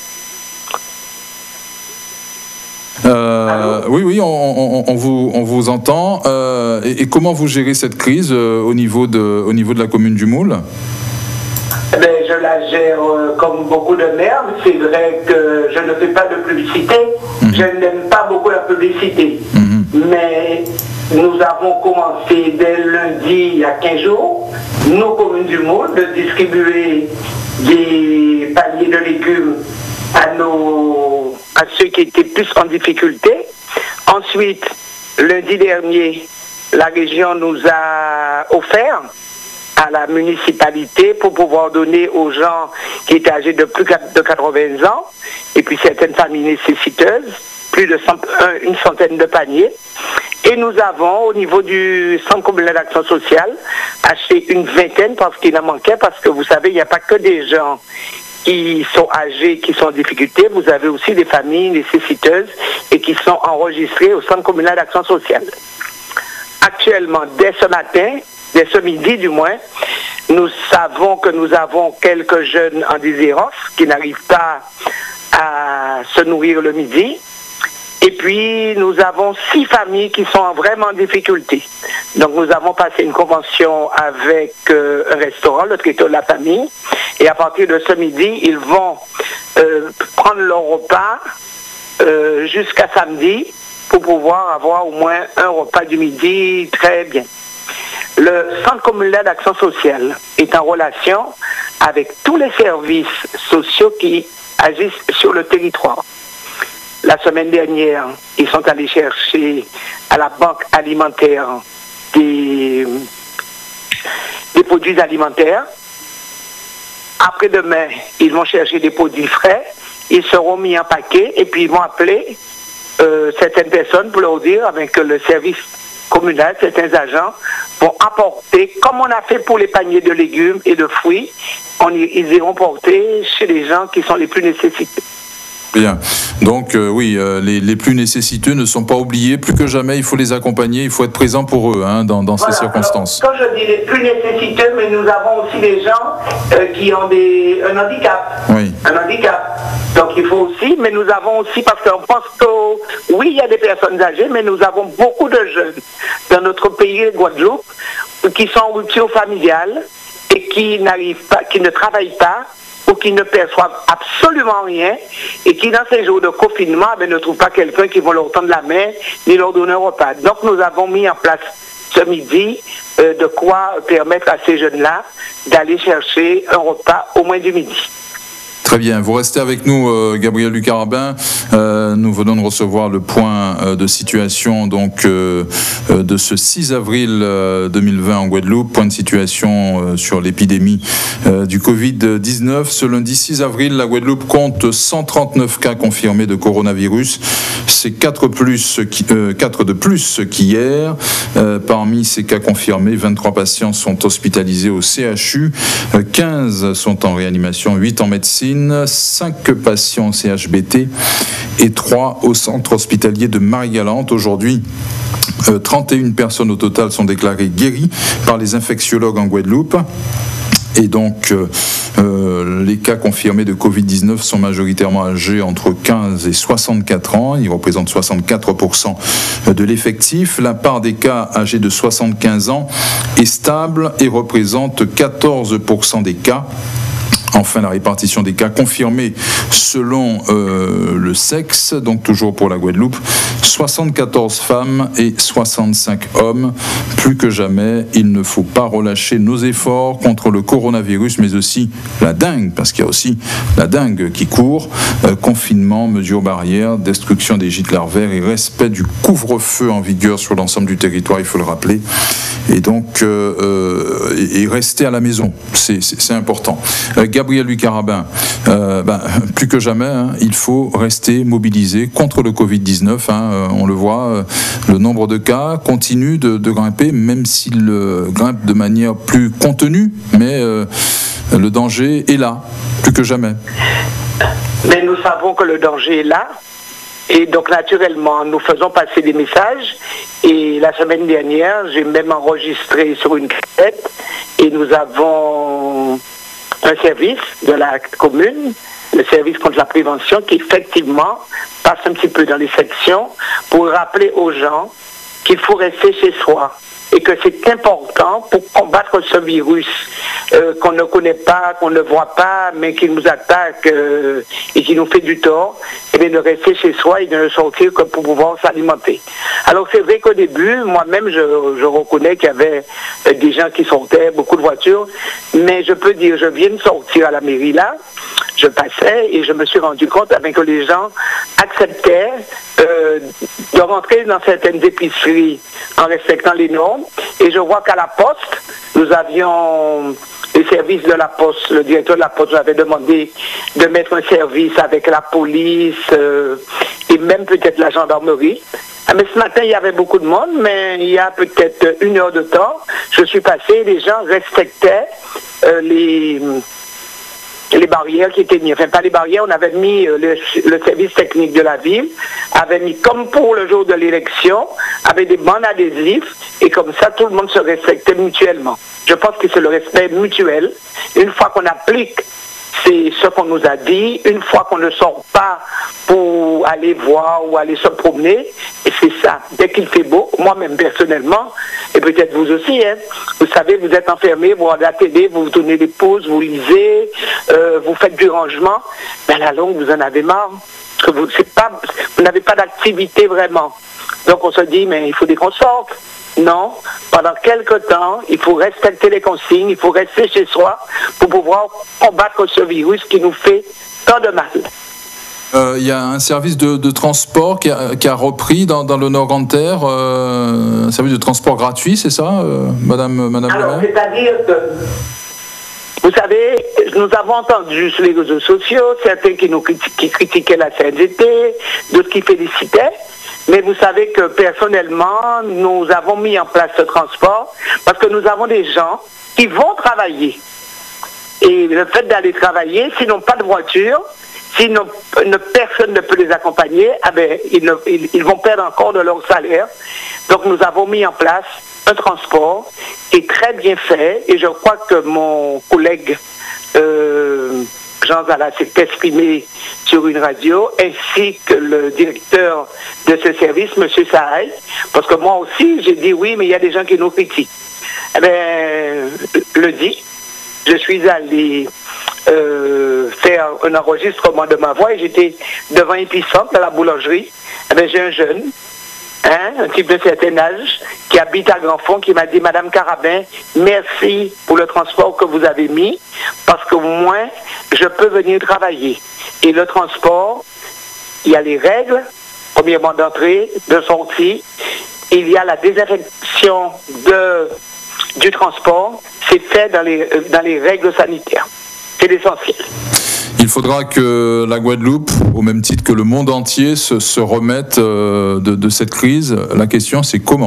Euh, oui, oui, on, on, on, vous, on vous entend. Euh, et, et comment vous gérez cette crise euh, au, niveau de, au niveau de la commune du Moule ? Ben, je la gère euh, comme beaucoup de maires. C'est vrai que je ne fais pas de publicité. Mmh. Je n'aime pas beaucoup la publicité. Mmh. Mais nous avons commencé dès lundi, il y a quinze jours, nos communes du Moule, de distribuer des paniers de légumes à, nos, à ceux qui étaient plus en difficulté. Ensuite, lundi dernier, la région nous a offert à la municipalité pour pouvoir donner aux gens qui étaient âgés de plus de quatre-vingts ans et puis certaines familles nécessiteuses, plus de cent, une centaine de paniers. Et nous avons, au niveau du Centre communal d'action sociale, acheté une vingtaine parce qu'il en manquait, parce que vous savez, il n'y a pas que des gens qui sont âgés, qui sont en difficulté, vous avez aussi des familles nécessiteuses et qui sont enregistrées au Centre communal d'action sociale. Actuellement, dès ce matin, dès ce midi du moins, nous savons que nous avons quelques jeunes en déshérence qui n'arrivent pas à se nourrir le midi. Et puis, nous avons six familles qui sont vraiment en difficulté. Donc, nous avons passé une convention avec euh, un restaurant, le Traiteur de la Famille. Et à partir de ce midi, ils vont euh, prendre leur repas euh, jusqu'à samedi pour pouvoir avoir au moins un repas du midi très bien. Le Centre communal d'action sociale est en relation avec tous les services sociaux qui agissent sur le territoire. La semaine dernière, ils sont allés chercher à la banque alimentaire des, des produits alimentaires. Après-demain, ils vont chercher des produits frais. Ils seront mis en paquet et puis ils vont appeler euh, certaines personnes pour leur dire avec le service communal, certains agents vont apporter, comme on a fait pour les paniers de légumes et de fruits, on, ils iront porter chez les gens qui sont les plus nécessités. Bien. Donc euh, oui, euh, les, les plus nécessiteux ne sont pas oubliés. Plus que jamais, il faut les accompagner, il faut être présent pour eux hein, dans, dans voilà. ces circonstances. Alors, quand je dis les plus nécessiteux, mais nous avons aussi des gens euh, qui ont des, un handicap. Oui. Un handicap. Donc il faut aussi, mais nous avons aussi, parce qu'on pense que oui, il y a des personnes âgées, mais nous avons beaucoup de jeunes dans notre pays, Guadeloupe, qui sont en rupture familiale et qui n'arrivent pas, qui ne travaillent pas, ou qui ne perçoivent absolument rien et qui, dans ces jours de confinement, ben, ne trouvent pas quelqu'un qui va leur tendre la main ni leur donner un repas. Donc, nous avons mis en place ce midi euh, de quoi permettre à ces jeunes-là d'aller chercher un repas au moins du midi. Très bien, vous restez avec nous, euh, Gabriel Lucarabin. Euh, nous venons de recevoir le point euh, de situation donc euh, euh, de ce six avril euh, deux mille vingt en Guadeloupe. Point de situation euh, sur l'épidémie euh, du covid dix-neuf. Ce lundi six avril, la Guadeloupe compte cent trente-neuf cas confirmés de coronavirus. C'est quatre, plus, euh, quatre de plus qu'hier. Euh, parmi ces cas confirmés, vingt-trois patients sont hospitalisés au C H U, euh, quinze sont en réanimation, huit en médecine, cinq patients au C H B T et trois au centre hospitalier de Marie-Galante. Aujourd'hui, euh, trente et une personnes au total sont déclarées guéries par les infectiologues en Guadeloupe. Et donc, euh, euh, les cas confirmés de covid dix-neuf sont majoritairement âgés entre quinze et soixante-quatre ans. Ils représentent soixante-quatre pour cent de l'effectif. La part des cas âgés de soixante-quinze ans est stable et représente quatorze pour cent des cas. Enfin, la répartition des cas confirmés selon euh, le sexe, donc toujours pour la Guadeloupe, soixante-quatorze femmes et soixante-cinq hommes. Plus que jamais, il ne faut pas relâcher nos efforts contre le coronavirus, mais aussi la dengue, parce qu'il y a aussi la dengue qui court. Euh, confinement, mesures barrières, destruction des gîtes larvaires et respect du couvre-feu en vigueur sur l'ensemble du territoire, il faut le rappeler. Et donc, euh, euh, et, et rester à la maison, c'est, c'est, c'est important. Euh, Gabriel Lucarabin, euh, ben, plus que jamais, hein, il faut rester mobilisé contre le covid dix-neuf. Hein, euh, on le voit, euh, le nombre de cas continue de, de grimper, même s'il euh, grimpe de manière plus contenue, mais euh, le danger est là, plus que jamais. Mais nous savons que le danger est là. Et donc, naturellement, nous faisons passer des messages. Et la semaine dernière, j'ai même enregistré sur une cassette. Et nous avons un service de la commune, le service contre la prévention, qui effectivement passe un petit peu dans les sections pour rappeler aux gens qu'il faut rester chez soi. Et que c'est important pour combattre ce virus euh, qu'on ne connaît pas, qu'on ne voit pas, mais qui nous attaque euh, et qui nous fait du tort, et bien de rester chez soi et de ne sortir que pour pouvoir s'alimenter. Alors c'est vrai qu'au début, moi-même, je, je reconnais qu'il y avait euh, des gens qui sortaient, beaucoup de voitures, mais je peux dire, je viens de sortir à la mairie là, je passais et je me suis rendu compte avec que les gens acceptaient euh, de rentrer dans certaines épiceries en respectant les normes. Et je vois qu'à la Poste, nous avions les services de la Poste, le directeur de la Poste nous avait demandé de mettre un service avec la police euh, et même peut-être la gendarmerie. Ah, mais ce matin, il y avait beaucoup de monde, mais il y a peut-être une heure de temps, je suis passé, les gens respectaient euh, les... les barrières qui étaient mises. Enfin, pas les barrières, on avait mis euh, le, le service technique de la ville, avait mis, comme pour le jour de l'élection, avait des bandes adhésifs, et comme ça, tout le monde se respectait mutuellement. Je pense que c'est le respect mutuel. Une fois qu'on applique c'est ce qu'on nous a dit, une fois qu'on ne sort pas pour aller voir ou aller se promener, et c'est ça, dès qu'il fait beau, moi-même personnellement, et peut-être vous aussi, hein, vous savez, vous êtes enfermé, vous regardez la télé, vous vous donnez des pauses, vous lisez, euh, vous faites du rangement, mais à la longue, vous en avez marre, parce que vous, c'est pas, vous n'avez pas d'activité vraiment. Donc on se dit, mais il faut qu'on sorte. Non, pendant quelque temps, il faut respecter les consignes, il faut rester chez soi pour pouvoir combattre ce virus qui nous fait tant de mal. Il euh, y a un service de, de transport qui a, qui a repris dans, dans le Nord-Grand-Terre, euh, un service de transport gratuit, c'est ça, euh, Madame, Madame Alors, c'est-à-dire que, vous savez, nous avons entendu sur les réseaux sociaux certains qui nous critiquaient, qui critiquaient la C N G T, d'autres qui félicitaient. Mais vous savez que personnellement, nous avons mis en place ce transport parce que nous avons des gens qui vont travailler. Et le fait d'aller travailler, s'ils n'ont pas de voiture, si ne, personne ne peut les accompagner, eh bien, ils, ne, ils, ils vont perdre encore de leur salaire. Donc nous avons mis en place un transport qui est très bien fait et je crois que mon collègue euh, Jean Zala s'est exprimé sur une radio, ainsi que le directeur de ce service, M. Sahaï, parce que moi aussi j'ai dit oui, mais il y a des gens qui nous critiquent. Eh bien, le dit, je suis allé Euh, faire un enregistrement de ma voix et j'étais devant Épicentre, à la boulangerie. Eh bien, j'ai un jeune, hein, un type de certain âge, qui habite à Grandfond, qui m'a dit, Madame Carabin, merci pour le transport que vous avez mis, parce que moi, je peux venir travailler. Et le transport, il y a les règles, premièrement d'entrée, de sortie, il y a la désinfection de, du transport, c'est fait dans les, dans les règles sanitaires. C'est l'essentiel. Il faudra que la Guadeloupe, au même titre que le monde entier, se, se remette de, de cette crise. La question, c'est comment ?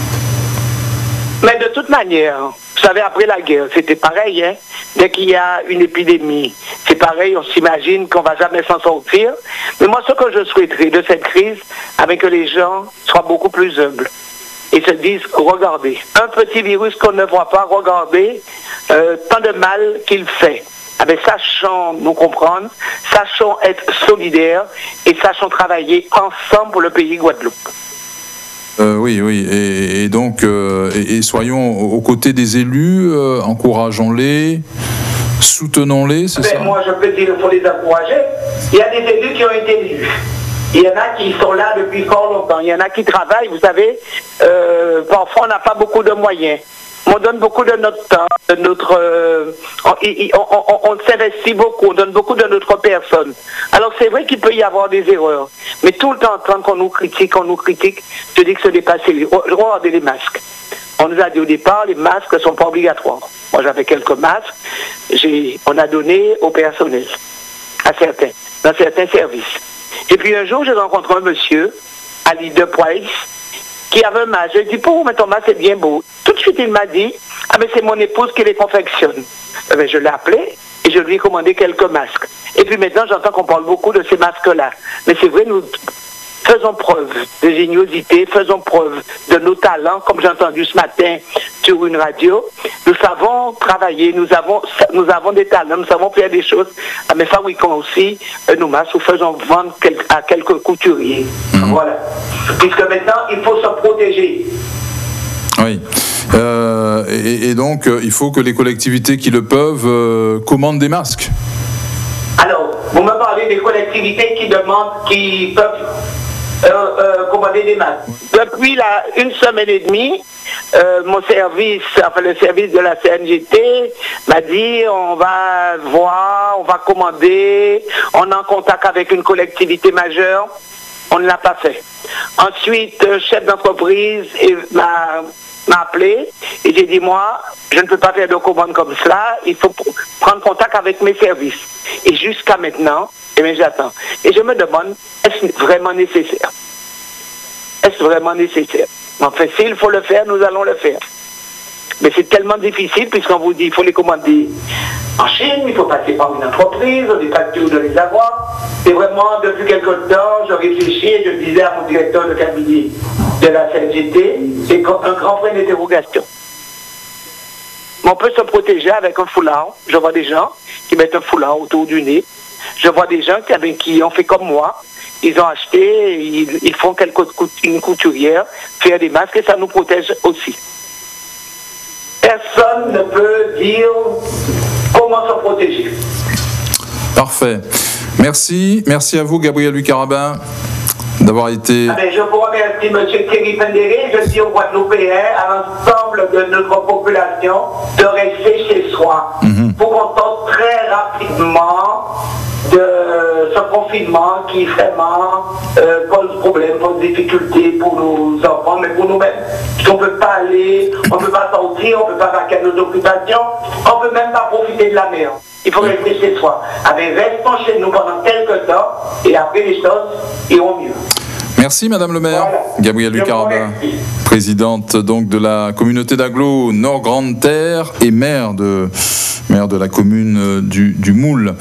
Mais de toute manière, vous savez, après la guerre, c'était pareil. Hein? Dès qu'il y a une épidémie, c'est pareil, on s'imagine qu'on ne va jamais s'en sortir. Mais moi, ce que je souhaiterais de cette crise, avec que les gens soient beaucoup plus humbles et se disent, regardez, un petit virus qu'on ne voit pas, regardez, euh, tant de mal qu'il fait. Avec sachant nous comprendre, sachant être solidaires et sachant travailler ensemble pour le pays Guadeloupe. Euh, oui, oui, et, et donc, euh, et, et soyons aux côtés des élus, euh, encourageons-les, soutenons-les, c'est ben, ça ? Moi, je peux dire qu'il faut les encourager. Il y a des élus qui ont été élus. Il y en a qui sont là depuis fort longtemps. Il y en a qui travaillent, vous savez, euh, parfois on n'a pas beaucoup de moyens. On donne beaucoup de notre temps, de notre, euh, on, on, on, on s'investit beaucoup, on donne beaucoup de notre personne. Alors c'est vrai qu'il peut y avoir des erreurs, mais tout le temps, quand on nous critique, on nous critique, je dis que ce n'est pas sérieux. Regardez les masques. On nous a dit au départ, les masques ne sont pas obligatoires. Moi j'avais quelques masques, j'ai, on a donné au personnel, à certains, dans certains services. Et puis un jour, j'ai rencontré un monsieur, Ali de Poix, qui avait un masque. Je lui ai dit, pour mais ton masque c'est bien beau. Tout de suite, il m'a dit, ah mais c'est mon épouse qui les confectionne. Eh bien, je l'ai appelé et je lui ai commandé quelques masques. Et puis maintenant, j'entends qu'on parle beaucoup de ces masques-là. Mais c'est vrai, nous faisons preuve de géniosité, faisons preuve de nos talents, comme j'ai entendu ce matin sur une radio. Nous savons travailler, nous avons, nous avons des talents, nous savons faire des choses. Mais fabriquons aussi euh, nos masques ou faisons vendre quel, à quelques couturiers. Mmh. Voilà. Puisque maintenant, il faut se protéger. Oui. Euh, et, et donc, euh, il faut que les collectivités qui le peuvent euh, commandent des masques. Alors, vous me parlez des collectivités qui demandent, qui peuvent euh, euh, commander des masques. Depuis la, une semaine et demie, euh, mon service, enfin le service de la C N G T m'a dit on va voir, on va commander, on est en contact avec une collectivité majeure. On ne l'a pas fait. Ensuite, le chef d'entreprise m'a m'a appelé et j'ai dit, moi, je ne peux pas faire de commande comme cela, il faut prendre contact avec mes services. Et jusqu'à maintenant, eh bien, j'attends. Et je me demande, est-ce vraiment nécessaire? Est-ce vraiment nécessaire? Enfin, s'il faut le faire, nous allons le faire. Mais c'est tellement difficile puisqu'on vous dit, il faut les commander en Chine, il faut passer par une entreprise, on n'est pas sûr de les avoir. Et vraiment, depuis quelque temps, je réfléchis et je disais à mon directeur de cabinet de la C N G T, c'est un grand point d'interrogation. On peut se protéger avec un foulard. Je vois des gens qui mettent un foulard autour du nez. Je vois des gens qui, avec, qui ont fait comme moi. Ils ont acheté, ils, ils font quelque, une couturière, faire des masques et ça nous protège aussi. Personne ne peut dire comment se protéger. Parfait. Merci. Merci à vous, Gabriel Lucarabin. d'avoir été... Ah ben, je vous remercie, M. Thierry Pendéré. Je dis aux Guadeloupéens, à l'ensemble de notre population, de rester chez soi. Mm-hmm. Pour qu'on sorte très rapidement de ce confinement qui vraiment euh, pose problème, pose difficulté pour nos enfants, mais pour nous-mêmes. On ne peut pas aller, on ne peut pas sortir, on ne peut pas vaquer à nos occupations, on ne peut même pas profiter de la mer. Il faut rester chez soi. Avec restons chez nous pendant quelques temps et après les choses iront mieux. Merci Madame le maire. Voilà. Gabrielle Lucaraba, présidente donc de la communauté d'agglo Nord Grande Terre et maire de, maire de la commune du, du Moule.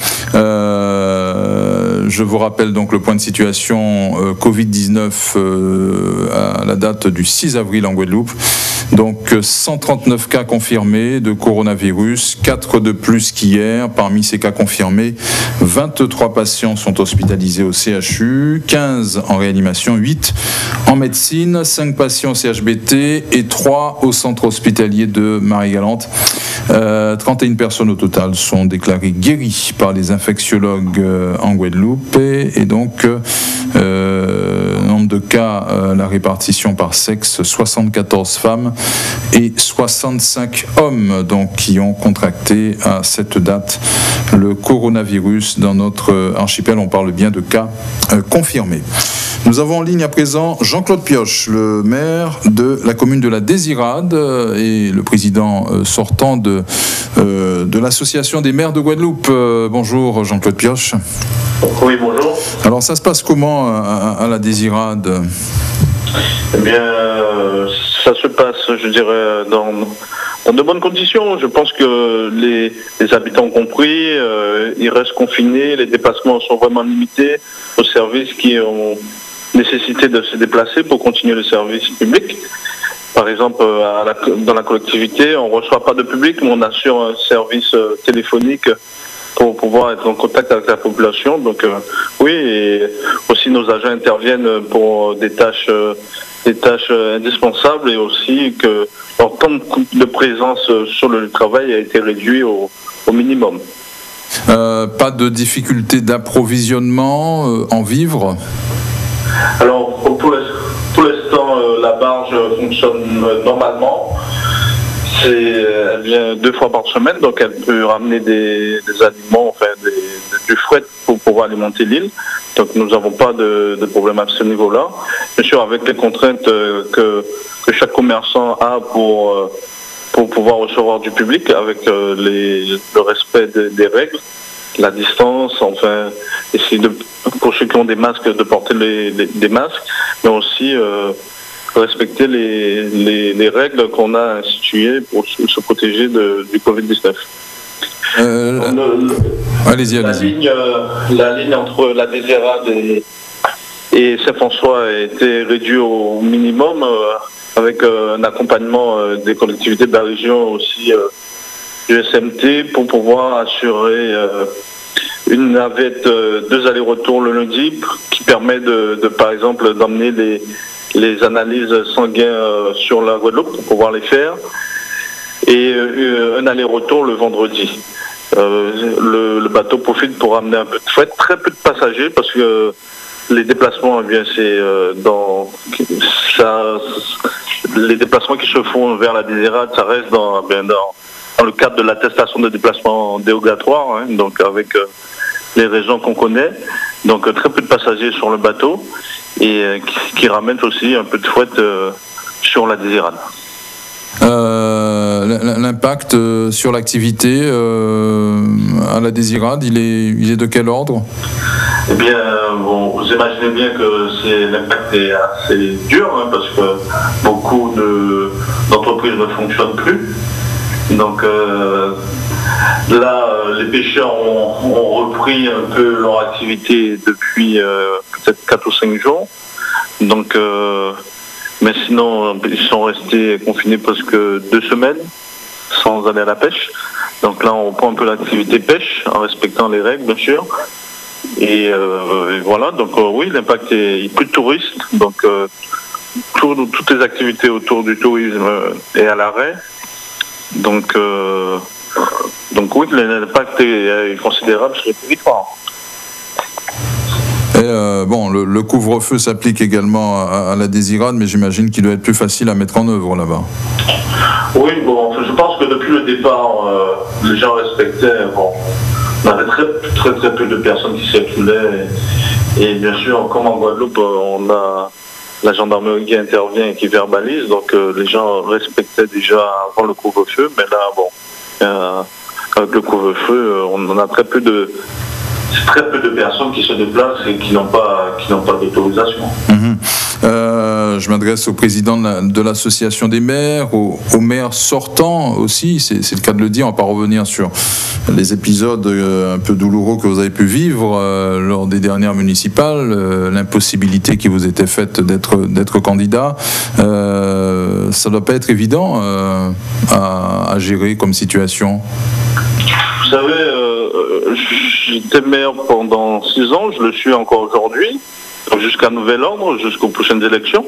Euh, je vous rappelle donc le point de situation euh, covid dix-neuf euh, à la date du six avril en Guadeloupe. Donc cent trente-neuf cas confirmés de coronavirus, quatre de plus qu'hier. Parmi ces cas confirmés, vingt-trois patients sont hospitalisés au C H U, quinze en réanimation, huit en médecine, cinq patients au C H B T et trois au centre hospitalier de Marie-Galante. Euh, trente et une personnes au total sont déclarées guéries par les infectiologues en Guadeloupe et, et donc euh, nombre de cas, euh, la répartition par sexe, soixante-quatorze femmes et soixante-cinq hommes donc, qui ont contracté à cette date le coronavirus dans notre archipel. On parle bien de cas euh, confirmés. Nous avons en ligne à présent Jean-Claude Pioche, le maire de la commune de la Désirade et le président sortant de, euh, de l'association des maires de Guadeloupe. Euh, bonjour Jean-Claude Pioche. Oui, bonjour. Alors ça se passe comment à, à la Désirade ? Eh bien, ça se passe, je dirais, dans, dans de bonnes conditions. Je pense que les, les habitants ont compris, euh, ils restent confinés, les déplacements sont vraiment limités aux services qui ont nécessité de se déplacer pour continuer le service public. Par exemple, à la, dans la collectivité, on ne reçoit pas de public, mais on assure un service téléphonique pour pouvoir être en contact avec la population. Donc euh, oui, et aussi nos agents interviennent pour des tâches, euh, des tâches indispensables et aussi que leur temps de présence sur le travail a été réduit au, au minimum. Euh, pas de difficulté d'approvisionnement euh, en vivres ? Alors, pour, pour l'instant, euh, la barge fonctionne euh, normalement. C'est, elle vient deux fois par semaine, donc elle peut ramener des, des aliments, enfin des, du fret pour pouvoir alimenter l'île. Donc nous n'avons pas de, de problème à ce niveau-là. Bien sûr, avec les contraintes euh, que, que chaque commerçant a pour, euh, pour pouvoir recevoir du public, avec euh, les, le respect de, des règles, la distance, enfin, essayer de, pour ceux qui ont des masques, de porter les, les, des masques, mais aussi euh, respecter les, les, les règles qu'on a instituées pour se, se protéger de, du covid dix-neuf. Euh, le, allez-y, la, allez-y. Ligne, euh, la ligne entre la Désirade et, et Saint-François a été réduite au minimum euh, avec euh, un accompagnement euh, des collectivités de la région aussi euh, du S M T pour pouvoir assurer euh, une navette, euh, deux allers-retours le lundi qui permet de, de par exemple d'emmener les, les analyses sanguines euh, sur la Guadeloupe pour pouvoir les faire et euh, un aller-retour le vendredi. Euh, le, le bateau profite pour amener un peu de fret, très peu de passagers parce que les déplacements, eh bien c'est euh, dans ça, les déplacements qui se font vers la Désirade, ça reste dans, bien dans, dans le cadre de l'attestation de déplacement dérogatoire, hein, donc avec euh, les raisons qu'on connaît. Donc euh, très peu de passagers sur le bateau et euh, qui, qui ramènent aussi un peu de fret euh, sur la Désirade. Euh, l'impact sur l'activité euh, à la Désirade, il est, il est de quel ordre ? Eh bien, bon, vous imaginez bien que c'est, l'impact est assez dur, hein, parce que beaucoup de, d'entreprises ne fonctionnent plus. Donc euh, là, les pêcheurs ont, ont repris un peu leur activité depuis euh, peut-être quatre ou cinq jours. Donc euh, mais sinon, ils sont restés confinés presque deux semaines sans aller à la pêche. Donc là, on reprend un peu l'activité pêche en respectant les règles, bien sûr. Et, euh, et voilà, donc euh, oui, l'impact est, il y a plus de touristes. Donc euh, tout, toutes les activités autour du tourisme est à l'arrêt. Donc, euh, donc oui, l'impact est, est considérable sur le territoire. Euh, bon, le, le couvre-feu s'applique également à, à la Désirade, mais j'imagine qu'il doit être plus facile à mettre en œuvre là-bas. Oui, bon, je pense que depuis le départ, euh, les gens respectaient. Bon, on avait très, très, très peu de personnes qui circulaient. Et, et bien sûr, comme en Guadeloupe, on a la gendarmerie qui intervient et qui verbalise. Donc, euh, les gens respectaient déjà avant le couvre-feu. Mais là, bon, euh, avec le couvre-feu, on a très peu de, très peu de personnes qui se déplacent et qui n'ont pas, qui n'ont pas d'autorisation. Mmh. Euh, je m'adresse au président de, la, de l'association des maires, aux, aux maires sortants aussi, c'est, c'est le cas de le dire, on ne va pas revenir sur les épisodes euh, un peu douloureux que vous avez pu vivre euh, lors des dernières municipales, euh, l'impossibilité qui vous était faite d'être, d'être candidat. Euh, ça ne doit pas être évident euh, à, à gérer comme situation. Vous savez, euh, j'étais maire pendant six ans, je le suis encore aujourd'hui. Jusqu'à nouvel ordre, jusqu'aux prochaines élections.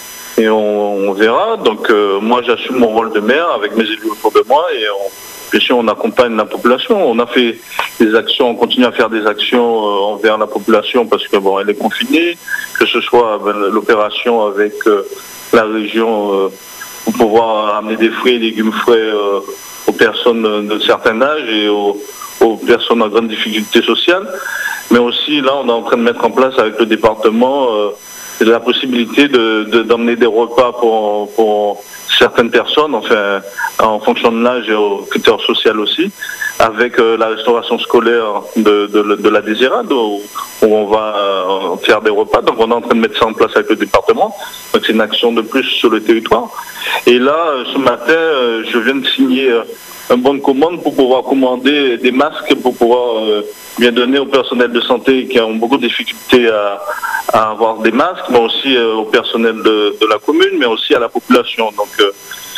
Et on, on verra. Donc euh, moi j'assume mon rôle de maire avec mes élus autour de moi et on, bien sûr on accompagne la population. On a fait des actions, on continue à faire des actions euh, envers la population parce que bon elle est confinée, que ce soit ben, l'opération avec euh, la région euh, pour pouvoir amener des fruits et légumes frais euh, aux personnes de certain âge et aux, aux personnes en grande difficulté sociale. Mais aussi, là, on est en train de mettre en place avec le département euh, la possibilité de, de, d'emmener des repas pour, pour certaines personnes, enfin, en fonction de l'âge et au critère social aussi, avec euh, la restauration scolaire de, de, de la Désirade, où, où on va euh, faire des repas. Donc, on est en train de mettre ça en place avec le département. Donc, c'est une action de plus sur le territoire. Et là, euh, ce matin, euh, je viens de signer euh, un bon de commande pour pouvoir commander des masques pour pouvoir euh, bien donner au personnel de santé qui ont beaucoup de difficultés à, à avoir des masques, mais aussi euh, au personnel de, de la commune, mais aussi à la population. Donc euh,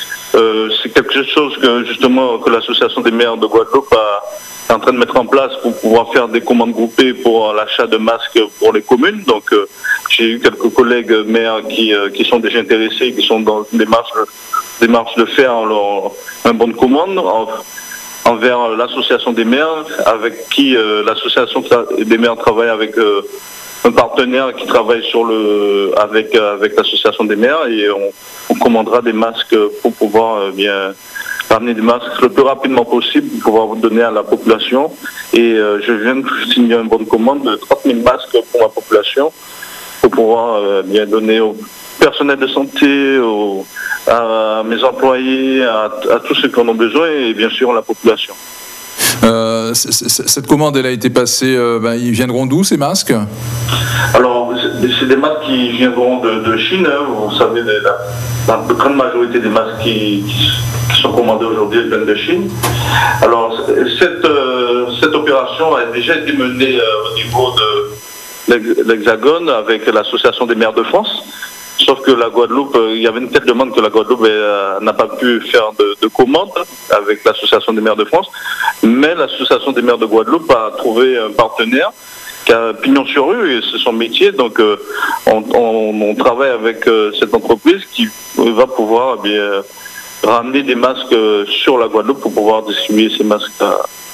euh, c'est quelque chose que justement que l'association des maires de Guadeloupe a, est en train de mettre en place pour pouvoir faire des commandes groupées pour l'achat de masques pour les communes. Donc euh, j'ai eu quelques collègues maires qui, euh, qui sont déjà intéressés, qui sont dans des démarches, démarches de faire leur, un bon de commande en, envers l'association des maires, avec qui euh, l'association des maires travaille avec euh, un partenaire qui travaille sur le, avec, euh, avec l'association des maires et on, on commandera des masques pour pouvoir euh, bien ramener des masques le plus rapidement possible pour pouvoir vous donner à la population. Et euh, je viens de signer une bonne commande de trente mille masques pour la population pour pouvoir euh, bien donner au personnel de santé, aux, à mes employés, à, à tous ceux qui en ont besoin et bien sûr à la population. Euh, c- c- cette commande, elle a été passée, euh, ben, ils viendront d'où ces masques ? Alors, c'est, c'est des masques qui viendront de, de Chine, hein. Vous savez, la, la grande majorité des masques qui, qui sont commandés aujourd'hui viennent de Chine. Alors, cette, euh, cette opération a déjà été menée euh, au niveau de l'Hexagone avec l'association des maires de France. Sauf que la Guadeloupe, euh, il y avait une telle demande que la Guadeloupe euh, n'a pas pu faire de, de commande avec l'association des maires de France. Mais l'association des maires de Guadeloupe a trouvé un partenaire qui a pignon sur rue et c'est son métier. Donc euh, on, on, on travaille avec euh, cette entreprise qui va pouvoir eh bien, ramener des masques sur la Guadeloupe pour pouvoir distribuer ces masques à,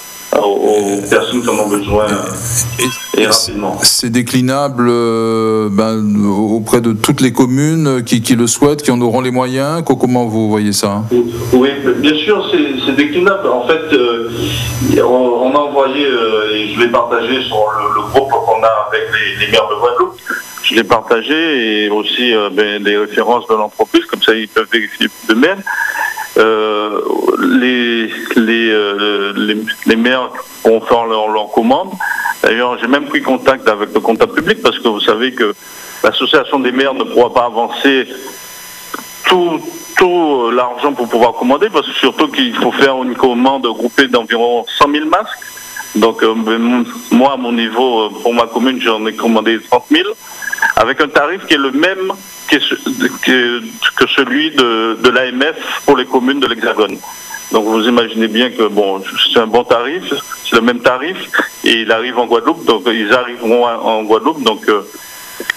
aux personnes qui en ont besoin et, et rapidement. C'est déclinable euh, ben, auprès de toutes les communes qui, qui le souhaitent, qui en auront les moyens. Comment vous voyez ça ? Oui, bien sûr, c'est, c'est déclinable. En fait, euh, on, on a envoyé, euh, et je l'ai partagé sur le, le groupe qu'on a avec les, les maires de Guadeloupe. Je l'ai partagé et aussi euh, ben, les références de l'entreprise, comme ça ils peuvent vérifier eux-mêmes. Euh, les, les, euh, les, les maires vont faire leur, leur commande. D'ailleurs, j'ai même pris contact avec le comptable public parce que vous savez que l'association des maires ne pourra pas avancer tout, tout l'argent pour pouvoir commander parce que surtout qu'il faut faire une commande groupée d'environ cent mille masques. Donc euh, moi, à mon niveau, pour ma commune, j'en ai commandé trente mille avec un tarif qui est le même que, que, que celui de, de l'A M F pour les communes de l'Hexagone. Donc vous imaginez bien que bon, c'est un bon tarif, c'est le même tarif, et il arrive en Guadeloupe, donc ils arriveront en Guadeloupe, donc euh, les,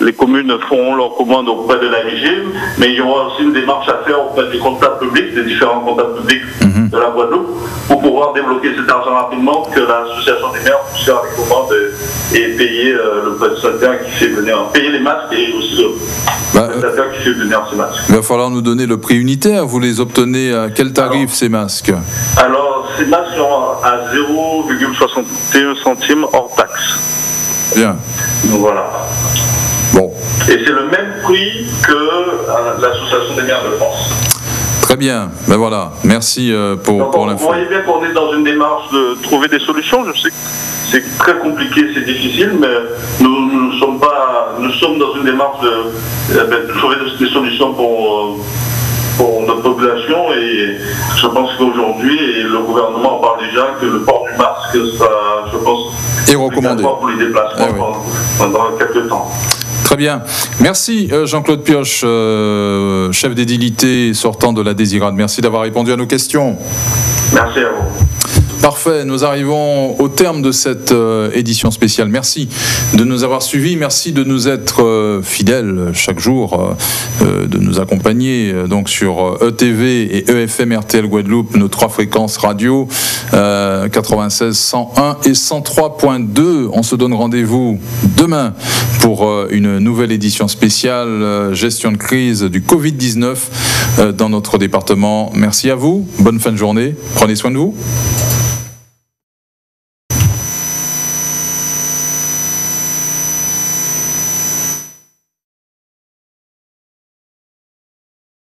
les communes feront leurs commandes auprès de l'A I G, mais il y aura aussi une démarche à faire auprès des comptables publics, des différents comptables publics mmh. de la Guadeloupe, pour pouvoir débloquer cet argent rapidement, que l'association des maires puisse faire les commandes et payer euh, le prestataire qui fait venir, payer les masques et aussi le bah, prestataire qui fait venir ces masques. Il va falloir nous donner le prix unitaire. Vous les obtenez à quel tarif, alors, ces masques? Alors, ces masques sont à zéro virgule soixante et un centimes hors taxe. Bien. Donc voilà. Bon. Et c'est le même prix que euh, l'association des maires de France. Très bien, ben voilà, merci euh, pour, Donc, pour l'info. Vous voyez bien qu'on est dans une démarche de trouver des solutions. Je sais que c'est très compliqué, c'est difficile, mais nous ne sommes pas, nous sommes dans une démarche de, de trouver des solutions pour, pour notre population, et je pense qu'aujourd'hui, et le gouvernement en parle déjà, que le port du masque sera, je pense, est recommandé pour les déplacements eh oui. pendant, pendant quelques temps. Très bien. Merci Jean-Claude Pioche, euh, chef d'édilité sortant de la Désirade. Merci d'avoir répondu à nos questions. Merci à vous. Parfait, nous arrivons au terme de cette euh, édition spéciale. Merci de nous avoir suivis, merci de nous être euh, fidèles chaque jour, euh, de nous accompagner euh, donc sur E T V et E F M R T L Guadeloupe, nos trois fréquences radio, euh, quatre-vingt-seize, cent un et cent trois point deux. On se donne rendez-vous demain pour euh, une nouvelle édition spéciale euh, gestion de crise du covid dix-neuf euh, dans notre département. Merci à vous, bonne fin de journée, prenez soin de vous.